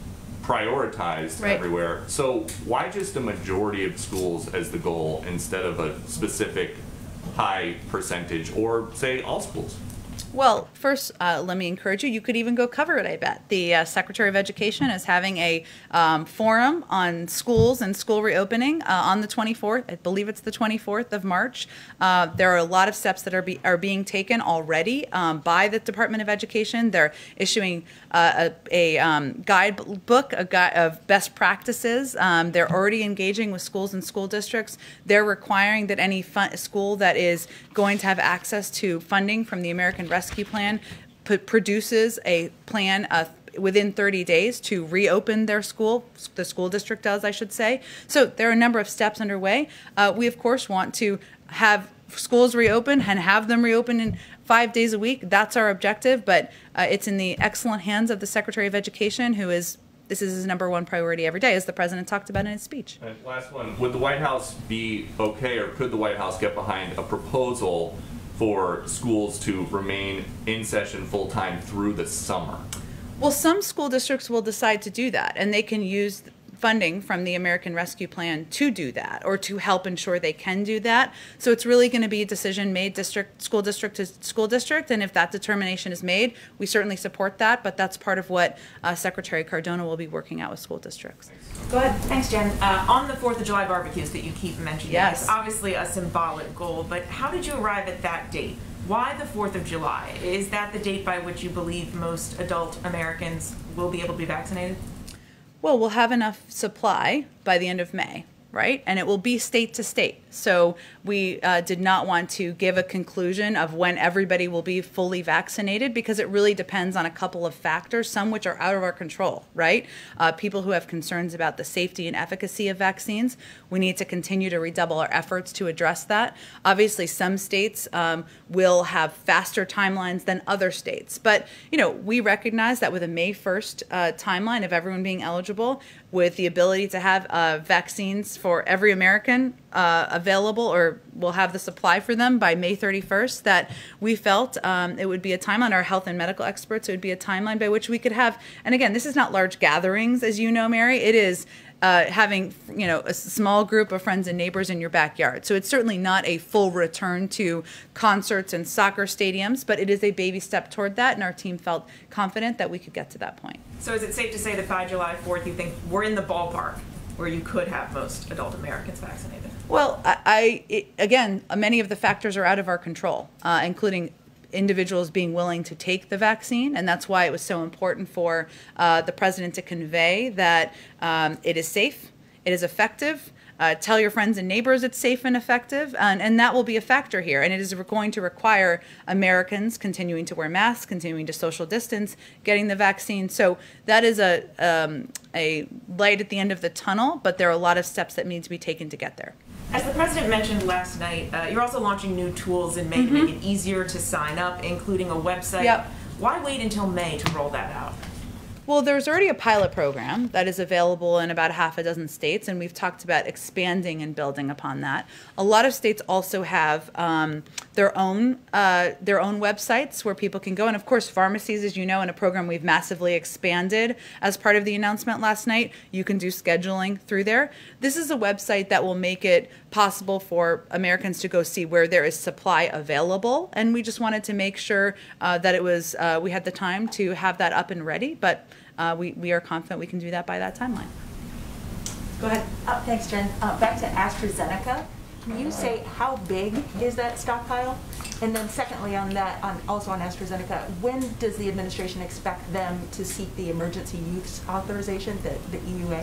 prioritized right. everywhere. So why just a majority of schools as the goal instead of a specific high percentage, or say all schools? Well, first, uh, let me encourage you. You could even go cover it, I bet. The uh, Secretary of Education is having a um, forum on schools and school reopening uh, on the twenty-fourth. I believe it's the twenty-fourth of March. Uh, there are a lot of steps that are, be, are being taken already um, by the Department of Education. They're issuing uh, a, a um, guidebook a guide of best practices. Um, they're already engaging with schools and school districts. They're requiring that any fun- school that is going to have access to funding from the American Rescue Plan p- produces a plan uh, within thirty days to reopen their school. The school district does, I should say. So there are a number of steps underway. Uh, we, of course, want to have schools reopen and have them reopen in five days a week. That's our objective, but uh, it's in the excellent hands of the Secretary of Education, who is this is his number one priority every day, as the president talked about in his speech. And last one, would the White House be okay, or could the White House get behind a proposal for schools to remain in session full-time through the summer? Well, some school districts will decide to do that, and they can use funding from the American Rescue Plan to do that, or to help ensure they can do that. So it's really going to be a decision made district, school district to school district, and if that determination is made, we certainly support that, but that's part of what uh, Secretary Cardona will be working out with school districts. Go ahead. Thanks, Jen. Uh, on the fourth of July barbecues that you keep mentioning, yes. It's obviously a symbolic goal, but how did you arrive at that date? Why the fourth of July? Is that the date by which you believe most adult Americans will be able to be vaccinated? Well, we'll have enough supply by the end of May, right? And it will be state to state. So we uh, did not want to give a conclusion of when everybody will be fully vaccinated, because it really depends on a couple of factors, some which are out of our control, right? Uh, people who have concerns about the safety and efficacy of vaccines, we need to continue to redouble our efforts to address that. Obviously, some states um, will have faster timelines than other states. But, you know, we recognize that with a May first uh, timeline of everyone being eligible, with the ability to have uh, vaccines for every American uh, available, or we'll have the supply for them by May thirty-first, that we felt um, it would be a timeline, our health and medical experts, it would be a timeline by which we could have, and again, this is not large gatherings, as you know, Mary, it is uh, having, you know, a small group of friends and neighbors in your backyard. So it's certainly not a full return to concerts and soccer stadiums, but it is a baby step toward that, and our team felt confident that we could get to that point. So is it safe to say that by July fourth, you think we're in the ballpark where you could have most adult Americans vaccinated? Well, I, I it, again, many of the factors are out of our control, uh, including individuals being willing to take the vaccine, and that's why it was so important for uh, the president to convey that um, it is safe, it is effective. Uh, tell your friends and neighbors it's safe and effective, and, and that will be a factor here. And it is going to require Americans continuing to wear masks, continuing to social distance, getting the vaccine. So that is a um, a light at the end of the tunnel, but there are a lot of steps that need to be taken to get there. As the president mentioned last night, uh, you're also launching new tools in May Mm-hmm. to make it easier to sign up, including a website. Yep. Why wait until May to roll that out? Well, there's already a pilot program that is available in about half a dozen states, and we've talked about expanding and building upon that. A lot of states also have um, their own uh, their own websites where people can go, and of course, pharmacies, as you know, in a program we've massively expanded as part of the announcement last night, you can do scheduling through there. This is a website that will make it possible for Americans to go see where there is supply available, and we just wanted to make sure uh, that it was uh, we had the time to have that up and ready, but Uh, we, we are confident we can do that by that timeline. Go ahead. Uh, thanks, Jen. Uh, back to AstraZeneca. Can you say how big is that stockpile? And then secondly on that, on, also on AstraZeneca, when does the administration expect them to seek the emergency use authorization, the, the E U A?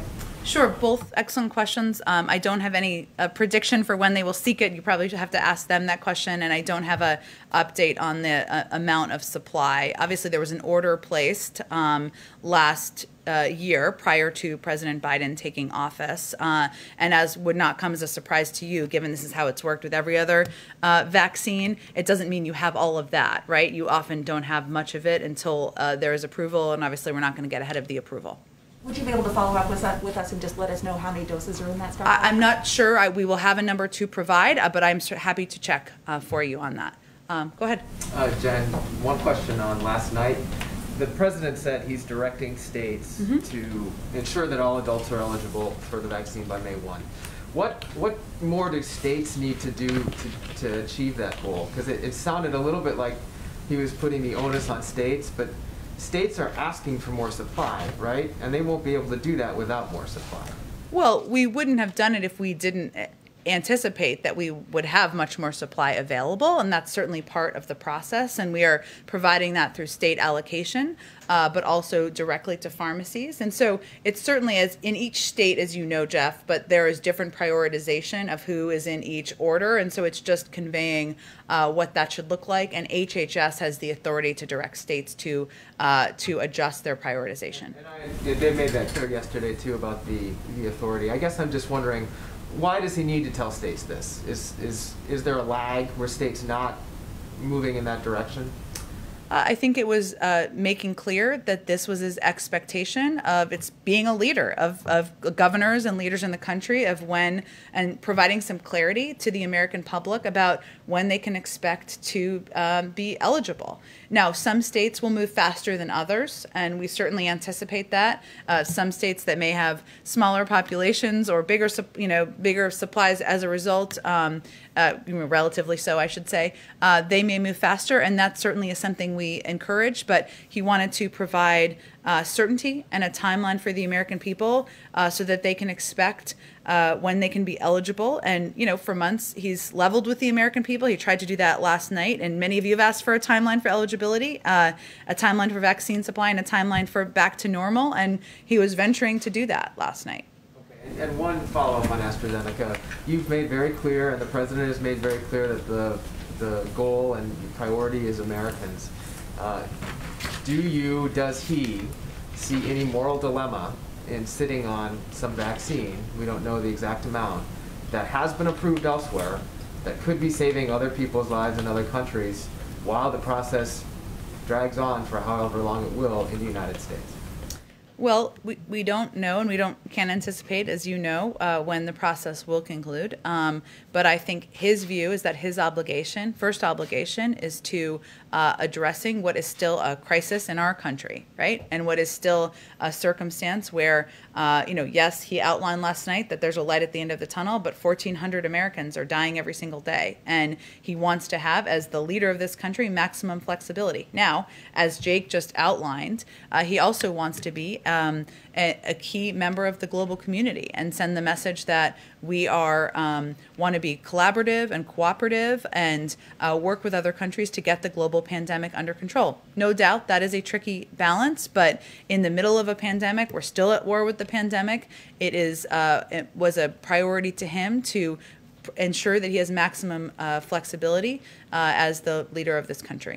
Sure, both excellent questions. Um, I don't have any uh, prediction for when they will seek it. You probably have to ask them that question, and I don't have a update on the uh, amount of supply. Obviously, there was an order placed um, last uh, year prior to President Biden taking office, uh, and as would not come as a surprise to you, given this is how it's worked with every other uh, vaccine, it doesn't mean you have all of that, right? You often don't have much of it until uh, there is approval, and obviously we're not going to get ahead of the approval. Would you be able to follow up with, that, with us and just let us know how many doses are in that stockpile? I, I'm not sure. I, we will have a number to provide, uh, but I'm so happy to check uh, for you on that. Um, go ahead. Uh, Jen, one question on last night. The president said he's directing states Mm-hmm. to ensure that all adults are eligible for the vaccine by May first. What what more do states need to do to, to achieve that goal? Because it, it sounded a little bit like he was putting the onus on states, but states are asking for more supply, right? And they won't be able to do that without more supply. Well, we wouldn't have done it if we didn't anticipate that we would have much more supply available, and that's certainly part of the process, and we are providing that through state allocation, uh, but also directly to pharmacies. And so it's certainly, as in each state, as you know, Jeff, but there is different prioritization of who is in each order, and so it's just conveying uh, what that should look like, and H H S has the authority to direct states to uh, to adjust their prioritization. And I, they made that clear yesterday, too, about the, the authority. I guess I'm just wondering, why does he need to tell states this? Is is is there a lag where states not moving in that direction? Uh, I think it was uh, making clear that this was his expectation of it's being a leader of, of governors and leaders in the country of when, and providing some clarity to the American public about when they can expect to um, be eligible. Now, some states will move faster than others, and we certainly anticipate that. Uh, some states that may have smaller populations or bigger, you know, bigger supplies as a result, um, uh, relatively so, I should say, uh, they may move faster, and that certainly is something we encourage. But he wanted to provide uh, certainty and a timeline for the American people uh, so that they can expect uh, when they can be eligible. And, you know, for months, he's leveled with the American people. He tried to do that last night, and many of you have asked for a timeline for eligibility, uh, a timeline for vaccine supply, and a timeline for back to normal, and he was venturing to do that last night. Okay. And one follow-up on AstraZeneca. You've made very clear, and the president has made very clear, that the the goal and priority is Americans. Uh, do you, does he see any moral dilemma in sitting on some vaccine, we don't know the exact amount, that has been approved elsewhere, that could be saving other people's lives in other countries while the process drags on for however long it will in the United States? Well, we, we don't know, and we don't can't anticipate, as you know, uh, when the process will conclude. Um, but I think his view is that his obligation, first obligation, is to uh, addressing what is still a crisis in our country, right? And what is still a circumstance where, uh, you know, yes, he outlined last night that there's a light at the end of the tunnel, but fourteen hundred Americans are dying every single day. And he wants to have, as the leader of this country, maximum flexibility. Now, as Jake just outlined, uh, he also wants to be Um, a, a key member of the global community and send the message that we are um, want to be collaborative and cooperative and uh, work with other countries to get the global pandemic under control. No doubt that is a tricky balance, but in the middle of a pandemic, we're still at war with the pandemic. It is uh, it was a priority to him to ensure that he has maximum uh, flexibility uh, as the leader of this country.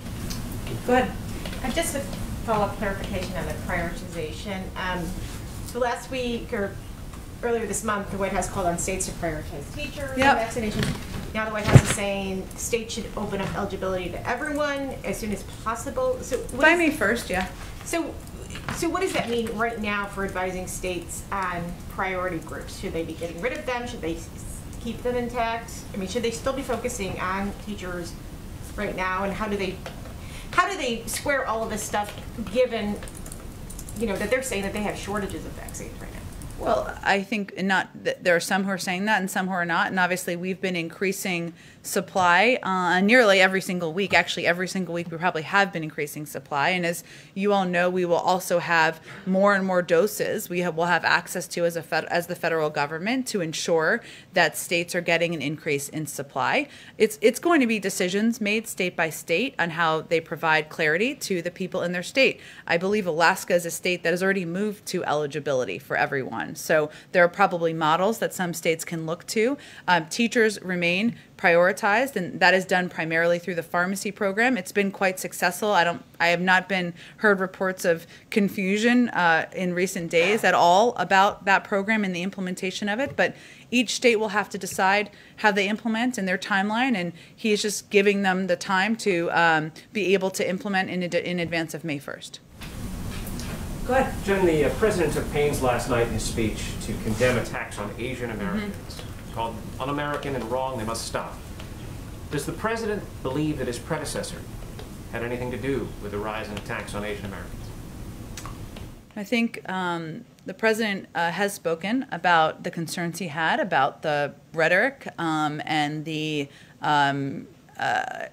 Go ahead. Uh, just a follow-up clarification on the prioritization. Um, so last week or earlier this month, the White House called on states to prioritize teachers Yep. and vaccinations. Now the White House is saying states should open up eligibility to everyone as soon as possible. So what By is- May first, yeah. So, so what does that mean right now for advising states on priority groups? Should they be getting rid of them? Should they s- keep them intact? I mean, should they still be focusing on teachers right now? And how do they, how do they square all of this stuff given, you know, that they're saying that they have shortages of vaccines right now? Well, I think not. There are some who are saying that, and some who are not. And obviously, we've been increasing supply uh, nearly every single week. Actually, every single week we probably have been increasing supply. And as you all know, we will also have more and more doses. We have, will have access to as a fed, as the federal government to ensure that states are getting an increase in supply. It's it's going to be decisions made state by state on how they provide clarity to the people in their state. I believe Alaska is a state that has already moved to eligibility for everyone. one. So there are probably models that some states can look to. Um, teachers remain prioritized, and that is done primarily through the pharmacy program. It's been quite successful. I don't, I have not been heard reports of confusion uh, in recent days at all about that program and the implementation of it, but each state will have to decide how they implement and their timeline, and he is just giving them the time to um, be able to implement in, ad in advance of May first. Go ahead. Jen, the uh, president took pains last night in his speech to condemn attacks on Asian Americans. Mm-hmm. Called un-American and wrong, they must stop. Does the president believe that his predecessor had anything to do with the rise in attacks on Asian Americans? I think um, the president uh, has spoken about the concerns he had about the rhetoric um, and the um, uh,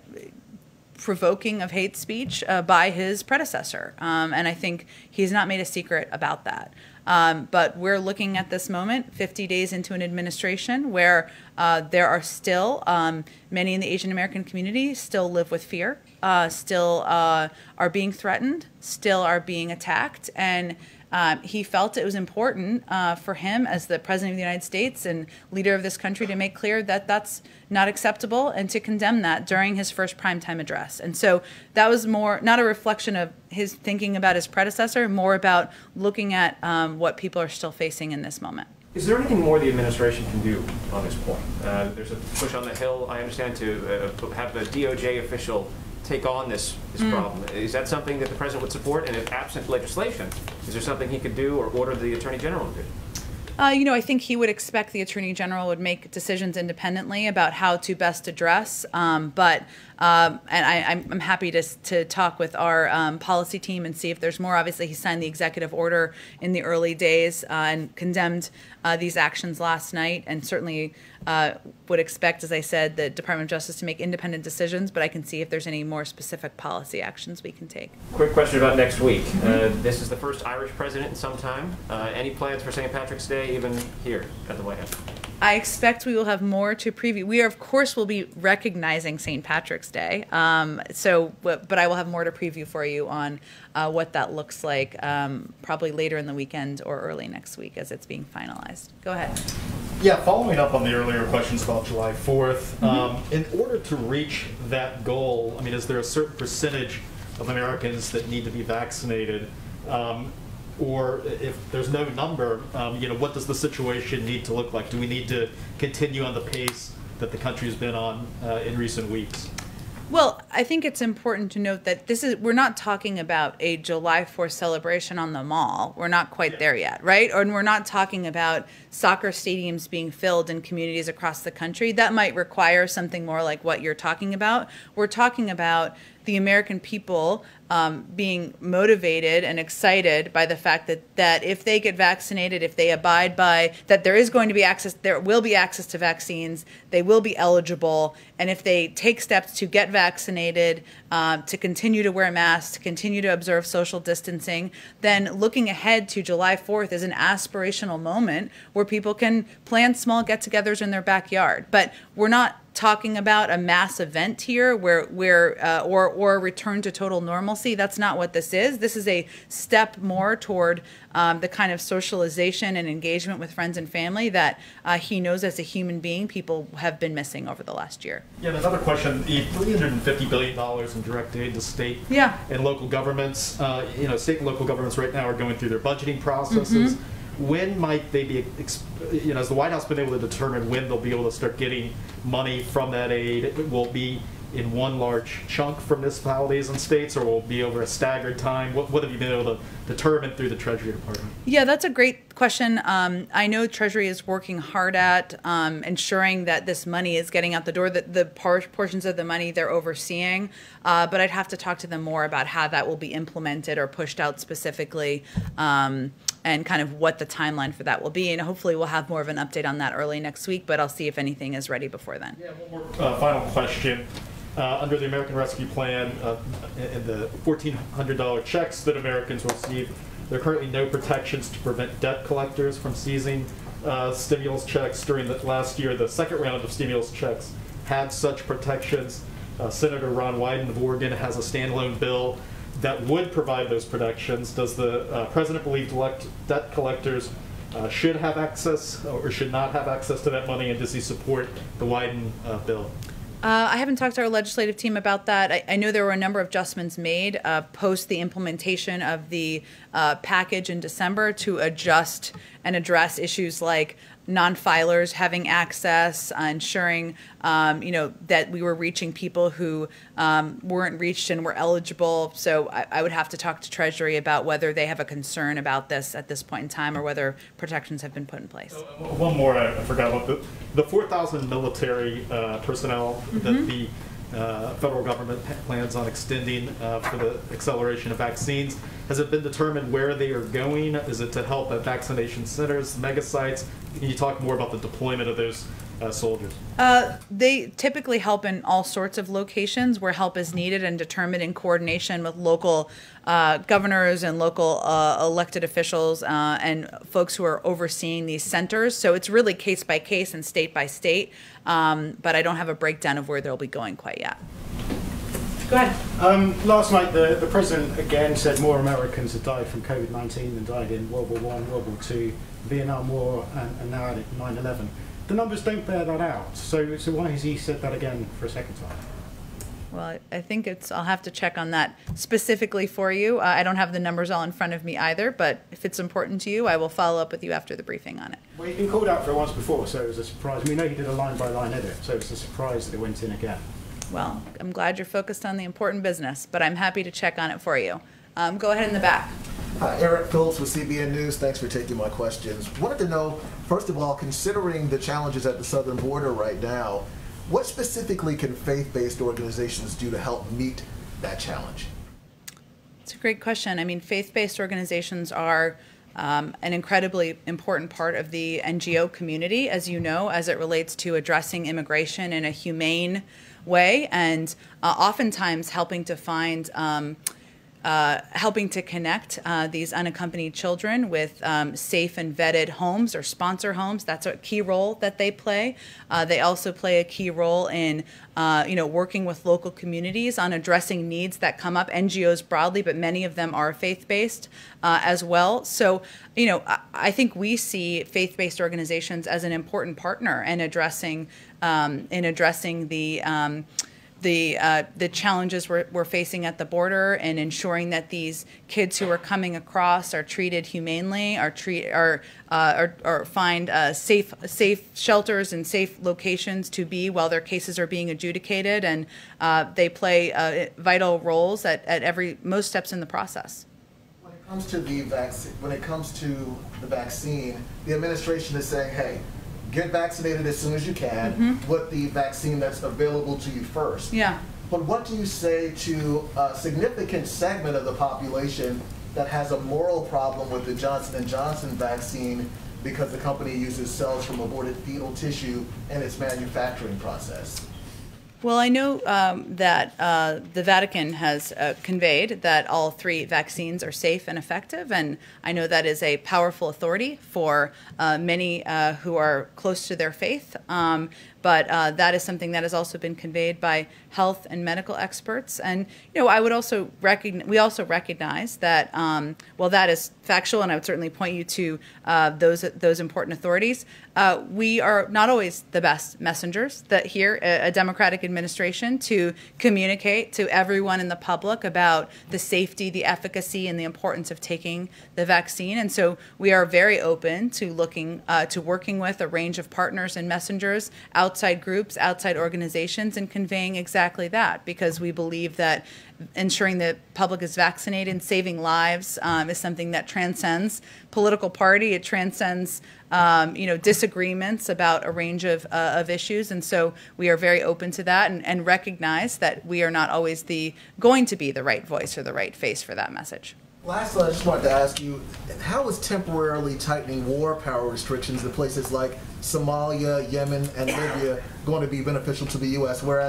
provoking of hate speech uh, by his predecessor. Um, and I think he's not made a secret about that. Um, but we're looking at this moment, fifty days into an administration, where uh, there are still, um, many in the Asian American community still live with fear, uh, still uh, are being threatened, still are being attacked. And um, he felt it was important uh, for him as the President of the United States and leader of this country to make clear that that's not acceptable and to condemn that during his first primetime address. And so that was more, not a reflection of his thinking about his predecessor, more about looking at um, what people are still facing in this moment. Is there anything more the administration can do on this point? Uh, there's a push on the Hill, I understand, to uh, have the D O J official take on this, this mm. problem. Is that something that the president would support? And if absent legislation, is there something he could do or order the attorney general to do? Uh, you know, I think he would expect the Attorney General would make decisions independently about how to best address. Um, but um, and I, I'm, I'm happy to to talk with our um, policy team and see if there's more. Obviously, he signed the executive order in the early days uh, and condemned uh, these actions last night, and certainly uh, would expect, as I said, the Department of Justice to make independent decisions. But I can see if there's any more specific policy actions we can take. Quick question about next week. Mm-hmm. uh, this is the first Irish president in some time. Uh, any plans for Saint Patrick's Day, even here at the White House? I expect we will have more to preview. We are, of course, will be recognizing Saint Patrick's Day. Um, so, but I will have more to preview for you on uh, what that looks like, um, probably later in the weekend or early next week as it's being finalized. Go ahead. Yeah, following up on the earlier questions about July fourth, Mm-hmm. um, in order to reach that goal, I mean, is there a certain percentage of Americans that need to be vaccinated? Um, Or if there's no number, um, you know, what does the situation need to look like? Do we need to continue on the pace that the country's been on uh, in recent weeks? Well, I think it's important to note that this is, we're not talking about a July fourth celebration on the mall. We're not quite there yet, right? Or we're not talking about soccer stadiums being filled in communities across the country. That might require something more like what you're talking about. We're talking about the American people um, being motivated and excited by the fact that, that if they get vaccinated, if they abide by, that there is going to be access, there will be access to vaccines, they will be eligible, and if they take steps to get vaccinated, um, to continue to wear masks, to continue to observe social distancing, then looking ahead to July fourth is an aspirational moment where people can plan small get-togethers in their backyard. But we're not talking about a mass event here where where uh, or or a return to total normalcy. That's not what this is. This is a step more toward um, the kind of socialization and engagement with friends and family that uh, he knows as a human being people have been missing over the last year. Yeah, and another question, the three hundred fifty billion dollars in direct aid to state yeah. and local governments, uh, you know, state and local governments right now are going through their budgeting processes. Mm-hmm. When might they be, you know, has the White House been able to determine when they'll be able to start getting money from that aid? It will be in one large chunk from municipalities and states, or will it be over a staggered time? What, what have you been able to determine through the Treasury Department? Yeah, that's a great question. Um, I know Treasury is working hard at um, ensuring that this money is getting out the door, that the par portions of the money they're overseeing, uh, but I'd have to talk to them more about how that will be implemented or pushed out specifically. Um, and kind of what the timeline for that will be. And hopefully we'll have more of an update on that early next week, but I'll see if anything is ready before then. Yeah, one more uh, final question. Uh, under the American Rescue Plan uh, and the fourteen hundred dollar checks that Americans receive, there are currently no protections to prevent debt collectors from seizing uh, stimulus checks. During the last year, the second round of stimulus checks had such protections. Uh, Senator Ron Wyden of Oregon has a standalone bill that would provide those protections. Does the uh, president believe elect debt collectors uh, should have access or should not have access to that money, and does he support the Wyden uh, bill? Uh, I haven't talked to our legislative team about that. I, I know there were a number of adjustments made uh, post the implementation of the uh, package in December to adjust and address issues like non-filers having access, uh, ensuring um, you know that we were reaching people who um, weren't reached and were eligible. So I, I would have to talk to Treasury about whether they have a concern about this at this point in time, or whether protections have been put in place. Uh, one more I, I forgot about the the four thousand military uh, personnel mm-hmm. that the uh, federal government plans on extending uh, for the acceleration of vaccines. Has it been determined where they are going? Is it to help at vaccination centers, mega sites? Can you talk more about the deployment of those uh, soldiers? Uh, they typically help in all sorts of locations where help is needed and determined in coordination with local uh, governors and local uh, elected officials uh, and folks who are overseeing these centers. So it's really case by case and state by state, um, but I don't have a breakdown of where they'll be going quite yet. Go ahead. Um, last night, the, the president again said more Americans had died from COVID nineteen than died in World War One, World War Two, Vietnam War, and, and now at nine eleven. The numbers don't bear that out. So, so why has he said that again for a second time? Well, I think it's, I'll have to check on that specifically for you. Uh, I don't have the numbers all in front of me either, but if it's important to you, I will follow up with you after the briefing on it. Well, he's been called out for it once before, so it was a surprise. We know he did a line-by-line edit, so it's a surprise that it went in again. Well, I'm glad you're focused on the important business, but I'm happy to check on it for you. Um, go ahead in the back. Hi, Eric Phillips with C B N News. Thanks for taking my questions. Wanted to know, first of all, considering the challenges at the southern border right now, what specifically can faith-based organizations do to help meet that challenge? It's a great question. I mean, faith-based organizations are um, an incredibly important part of the N G O community, as you know, as it relates to addressing immigration in a humane way, and uh, oftentimes helping to find um, Uh, helping to connect uh, these unaccompanied children with um, safe and vetted homes or sponsor homes. That's a key role that they play. Uh, they also play a key role in, uh, you know, working with local communities on addressing needs that come up. N G Os broadly, but many of them are faith-based uh, as well. So, you know, I, I think we see faith-based organizations as an important partner in addressing um, in addressing the. Um, the uh, the challenges we're, we're facing at the border, and ensuring that these kids who are coming across are treated humanely, are treat are uh, or, or find uh, safe safe shelters and safe locations to be while their cases are being adjudicated, and uh, they play uh, vital roles at, at every most steps in the process. When it comes to the vaccine, when it comes to the vaccine, the administration is saying, hey, get vaccinated as soon as you can mm-hmm. with the vaccine that's available to you first. Yeah. But what do you say to a significant segment of the population that has a moral problem with the Johnson and Johnson vaccine because the company uses cells from aborted fetal tissue in its manufacturing process? Well, I know um, that uh, the Vatican has uh, conveyed that all three vaccines are safe and effective, and I know that is a powerful authority for uh, many uh, who are close to their faith. Um, but uh, that is something that has also been conveyed by health and medical experts. And you know, I would also recognize we also recognize that um, well, that is factual, and I would certainly point you to uh, those those important authorities. Uh, we are not always the best messengers that here, a, a democratic administration, to communicate to everyone in the public about the safety, the efficacy, and the importance of taking the vaccine. And so we are very open to looking uh, to working with a range of partners and messengers, outside groups, outside organizations, and conveying exactly that, because we believe that ensuring the public is vaccinated and saving lives um, is something that transcends political party. It transcends um, you know, disagreements about a range of, uh, of issues. And so we are very open to that, and, and recognize that we are not always the going to be the right voice or the right face for that message. Lastly, I just wanted to ask you, how is temporarily tightening war power restrictions in places like Somalia, Yemen, and Libya going to be beneficial to the U S, whereas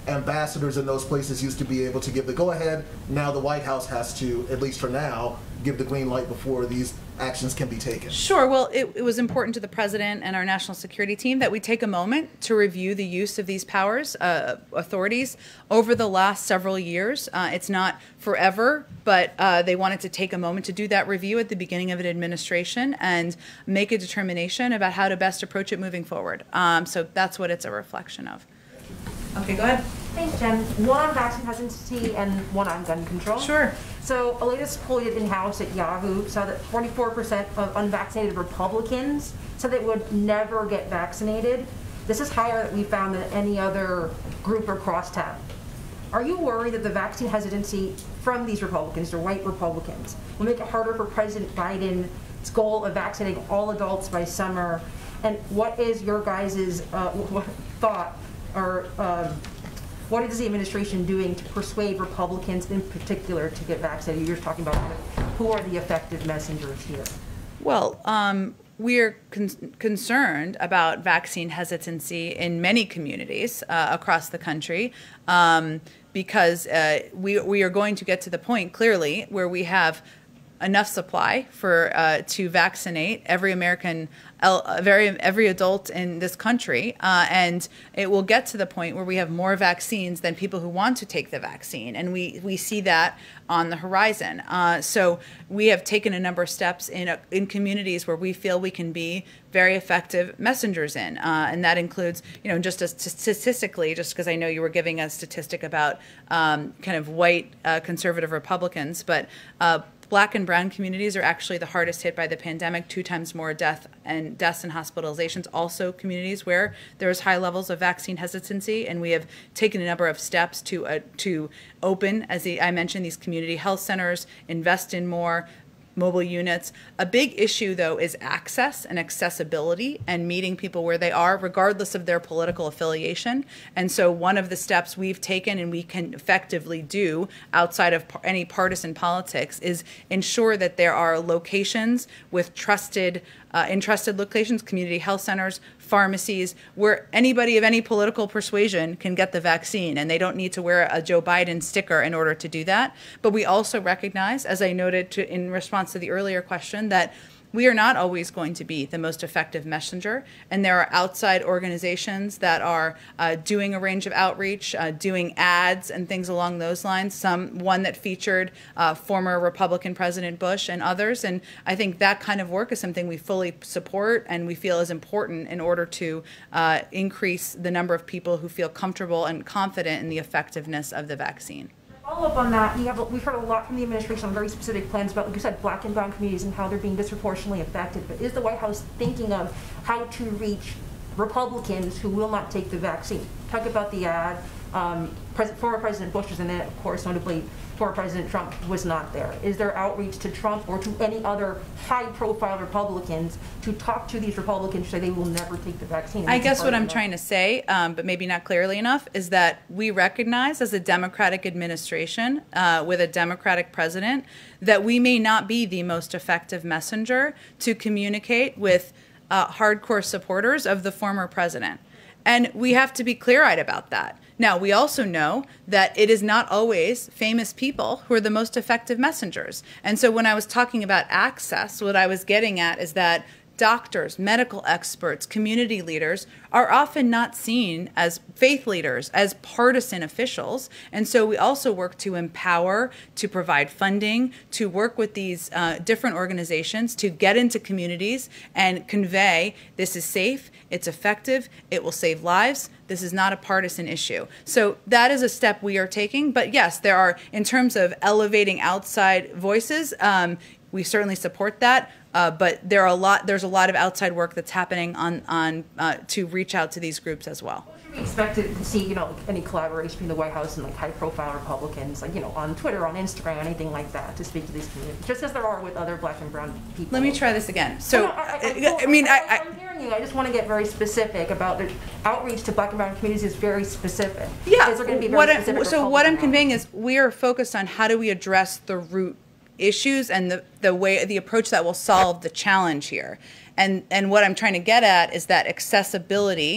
ambassadors in those places used to be able to give the go-ahead. Now the White House has to, at least for now, give the green light before these actions can be taken. Sure. Well, it, it was important to the president and our national security team that we take a moment to review the use of these powers, uh, authorities, over the last several years. Uh, it's not forever, but uh, they wanted to take a moment to do that review at the beginning of an administration and make a determination about how to best approach it moving forward. Um, so that's what it's a reflection of. Okay, go ahead. Thanks, Jen. One on vaccine hesitancy and one on gun control. Sure. So a latest poll you did in-house at Yahoo saw that forty-four percent of unvaccinated Republicans said they would never get vaccinated. This is higher than we found than any other group or crosstab. Are you worried that the vaccine hesitancy from these Republicans, or white Republicans, will make it harder for President Biden's goal of vaccinating all adults by summer? And what is your guys' uh, thought, or um, what is the administration doing to persuade Republicans in particular to get vaccinated? You're talking about who are the effective messengers here. Well, um, we are con concerned about vaccine hesitancy in many communities uh, across the country um, because uh, we, we are going to get to the point, clearly, where we have enough supply for uh, to vaccinate every American, very every adult in this country, uh, and it will get to the point where we have more vaccines than people who want to take the vaccine, and we we see that on the horizon. Uh, so we have taken a number of steps in uh, in communities where we feel we can be very effective messengers in, uh, and that includes, you know, just as statistically, just because I know you were giving a statistic about um, kind of white uh, conservative Republicans, but uh, Black and brown communities are actually the hardest hit by the pandemic, two times more death and deaths and hospitalizations. Also communities where there's high levels of vaccine hesitancy, and we have taken a number of steps to uh, to open, as the, I mentioned, these community health centers, invest in more mobile units. A big issue, though, is access and accessibility and meeting people where they are, regardless of their political affiliation. And so one of the steps we've taken and we can effectively do outside of any partisan politics is ensure that there are locations with trusted, uh, in trusted locations, community health centers, pharmacies, where anybody of any political persuasion can get the vaccine, and they don't need to wear a Joe Biden sticker in order to do that. But we also recognize, as I noted to, in response to the earlier question, that we are not always going to be the most effective messenger, and there are outside organizations that are uh, doing a range of outreach, uh, doing ads and things along those lines, some one that featured uh, former Republican President Bush and others, and I think that kind of work is something we fully support and we feel is important in order to uh, increase the number of people who feel comfortable and confident in the effectiveness of the vaccine. Follow up on that, we have, we've heard a lot from the administration on very specific plans about, like you said, black and brown communities and how they're being disproportionately affected. But is the White House thinking of how to reach Republicans who will not take the vaccine? Talk about the ad. Um, President, former President Bush was in it, of course, notably former President Trump was not there. Is there outreach to Trump or to any other high-profile Republicans to talk to these Republicans so they will never take the vaccine? I guess what I'm trying to say, um, but maybe not clearly enough, is that we recognize as a Democratic administration uh, with a Democratic president that we may not be the most effective messenger to communicate with uh, hardcore supporters of the former president. And we have to be clear-eyed about that. Now, we also know that it is not always famous people who are the most effective messengers. And so when I was talking about access, what I was getting at is that doctors, medical experts, community leaders are often not seen as faith leaders, as partisan officials. And so we also work to empower, to provide funding, to work with these uh, different organizations to get into communities and convey this is safe, it's effective, it will save lives. This is not a partisan issue. So that is a step we are taking. But yes, there are, in terms of elevating outside voices, um, we certainly support that. Uh, but there are a lot. There's a lot of outside work that's happening on on uh, to reach out to these groups as well. What should we expect to see? You know, any collaboration between the White House and like high-profile Republicans, like you know, on Twitter, on Instagram, anything like that, to speak to these communities, just as there are with other black and brown people. Let me try this again. So, no, no, I, I, I, I mean, I, I, I'm hearing you. I just want to get very specific about the outreach to black and brown communities is very specific. Yeah. Is there going to be very what specific I, so what I'm Republican conveying is we are focused on how do we address the root issues and the, the way, the approach that will solve the challenge here. And, and what I'm trying to get at is that accessibility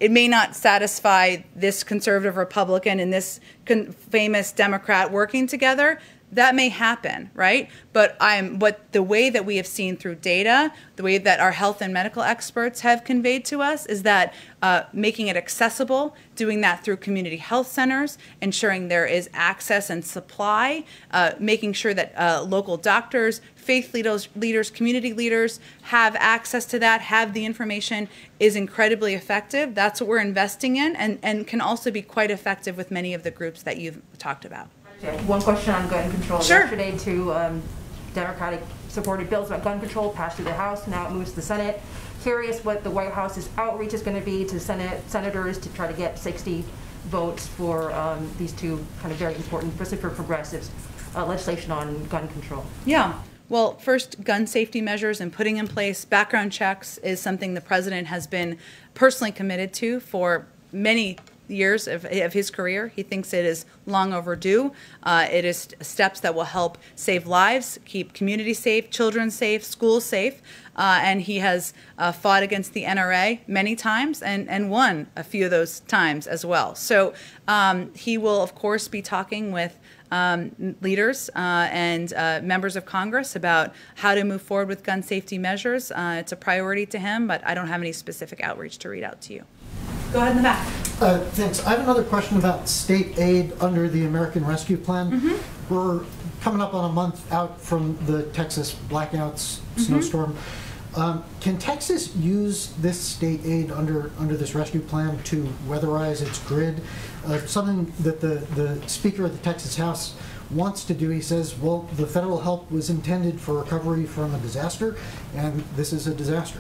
it may not satisfy this conservative Republican and this con- famous Democrat working together. That may happen, right? But I'm but the way that we have seen through data, the way that our health and medical experts have conveyed to us is that uh, making it accessible, doing that through community health centers, ensuring there is access and supply, uh, making sure that uh, local doctors, faith leaders, leaders, community leaders have access to that, have the information, is incredibly effective. That's what we're investing in, and, and can also be quite effective with many of the groups that you've talked about. One question on gun control. Sure. Yesterday, two um, Democratic-supported bills about gun control passed through the House. Now it moves to the Senate. Curious what the White House's outreach is going to be to Senate senators to try to get sixty votes for um, these two kind of very important, especially for progressives, uh, legislation on gun control. Yeah. Well, first, gun safety measures and putting in place background checks is something the president has been personally committed to for many years of, of his career. He thinks it is long overdue. Uh, it is steps that will help save lives, keep communities safe, children safe, schools safe. Uh, and he has uh, fought against the N R A many times and, and won a few of those times as well. So um, he will, of course, be talking with Um, leaders uh, and uh, members of Congress about how to move forward with gun safety measures. Uh, it's a priority to him, but I don't have any specific outreach to read out to you. Go ahead in the back. Uh, thanks. I have another question about state aid under the American Rescue Plan. Mm-hmm. We're coming up on a month out from the Texas blackouts, mm-hmm. snowstorm. Um, can Texas use this state aid under under this rescue plan to weatherize its grid? Uh, something that the, the Speaker of the Texas House wants to do. He says, well, the federal help was intended for recovery from a disaster, and this is a disaster.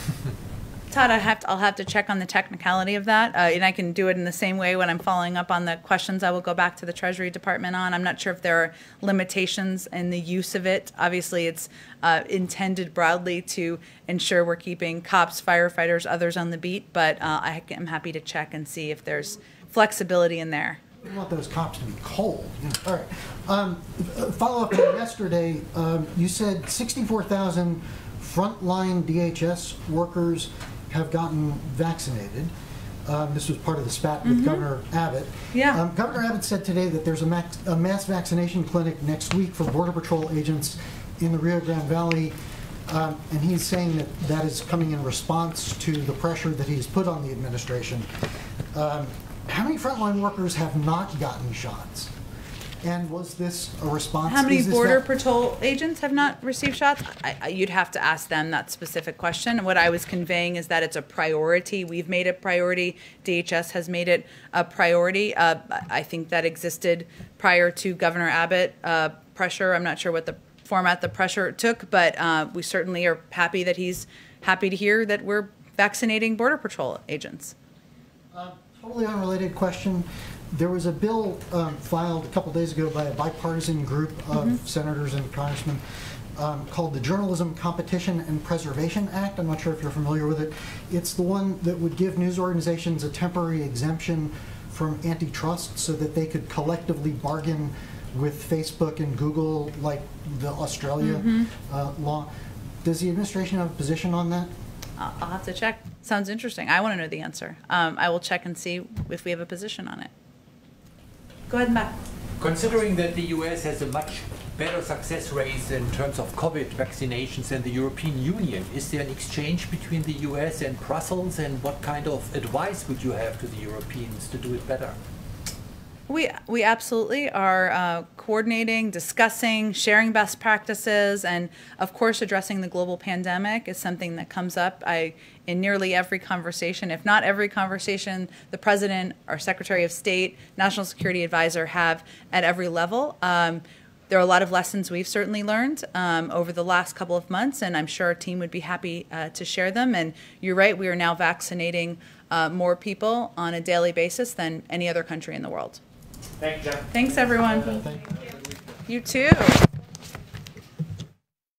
Todd, I have to, I'll have to check on the technicality of that, uh, and I can do it in the same way when I'm following up on the questions I will go back to the Treasury Department on. I'm not sure if there are limitations in the use of it. Obviously, it's uh, intended broadly to ensure we're keeping cops, firefighters, others on the beat, but uh, I am happy to check and see if there's flexibility in there. We want those cops to be cold. All right. Um, follow up on yesterday, um, you said sixty-four thousand frontline D H S workers have gotten vaccinated. Um, this was part of the spat with mm-hmm. Governor Abbott. Yeah. Um, Governor Abbott said today that there's a, max, a mass vaccination clinic next week for Border Patrol agents in the Rio Grande Valley, um, and he's saying that that is coming in response to the pressure that he's put on the administration. Um, how many frontline workers have not gotten shots? And was this a response? How many Border that- Patrol agents have not received shots? I, I, you'd have to ask them that specific question. What I was conveying is that it's a priority. We've made it priority. D H S has made it a priority. Uh, I think that existed prior to Governor Abbott uh, pressure. I'm not sure what the format the pressure took, but uh, we certainly are happy that he's happy to hear that we're vaccinating Border Patrol agents. Uh, totally unrelated question. There was a bill um, filed a couple days ago by a bipartisan group of mm-hmm. senators and congressmen um, called the Journalism Competition and Preservation Act. I'm not sure if you're familiar with it. It's the one that would give news organizations a temporary exemption from antitrust so that they could collectively bargain with Facebook and Google like the Australia mm-hmm. uh, law. Does the administration have a position on that? I'll have to check. Sounds interesting. I want to know the answer. Um, I will check and see if we have a position on it. Go ahead, Matt. Considering that the U S has a much better success rate in terms of COVID vaccinations than the European Union, is there an exchange between the U S and Brussels, and what kind of advice would you have to the Europeans to do it better? We we absolutely are uh, coordinating, discussing, sharing best practices, and of course addressing the global pandemic is something that comes up I, in nearly every conversation, if not every conversation the President, our Secretary of State, National Security Advisor have at every level. Um, there are a lot of lessons we've certainly learned um, over the last couple of months, and I'm sure our team would be happy uh, to share them. And you're right, we are now vaccinating uh, more people on a daily basis than any other country in the world. Thank you, Jen. Thanks, everyone. Thank you. You too.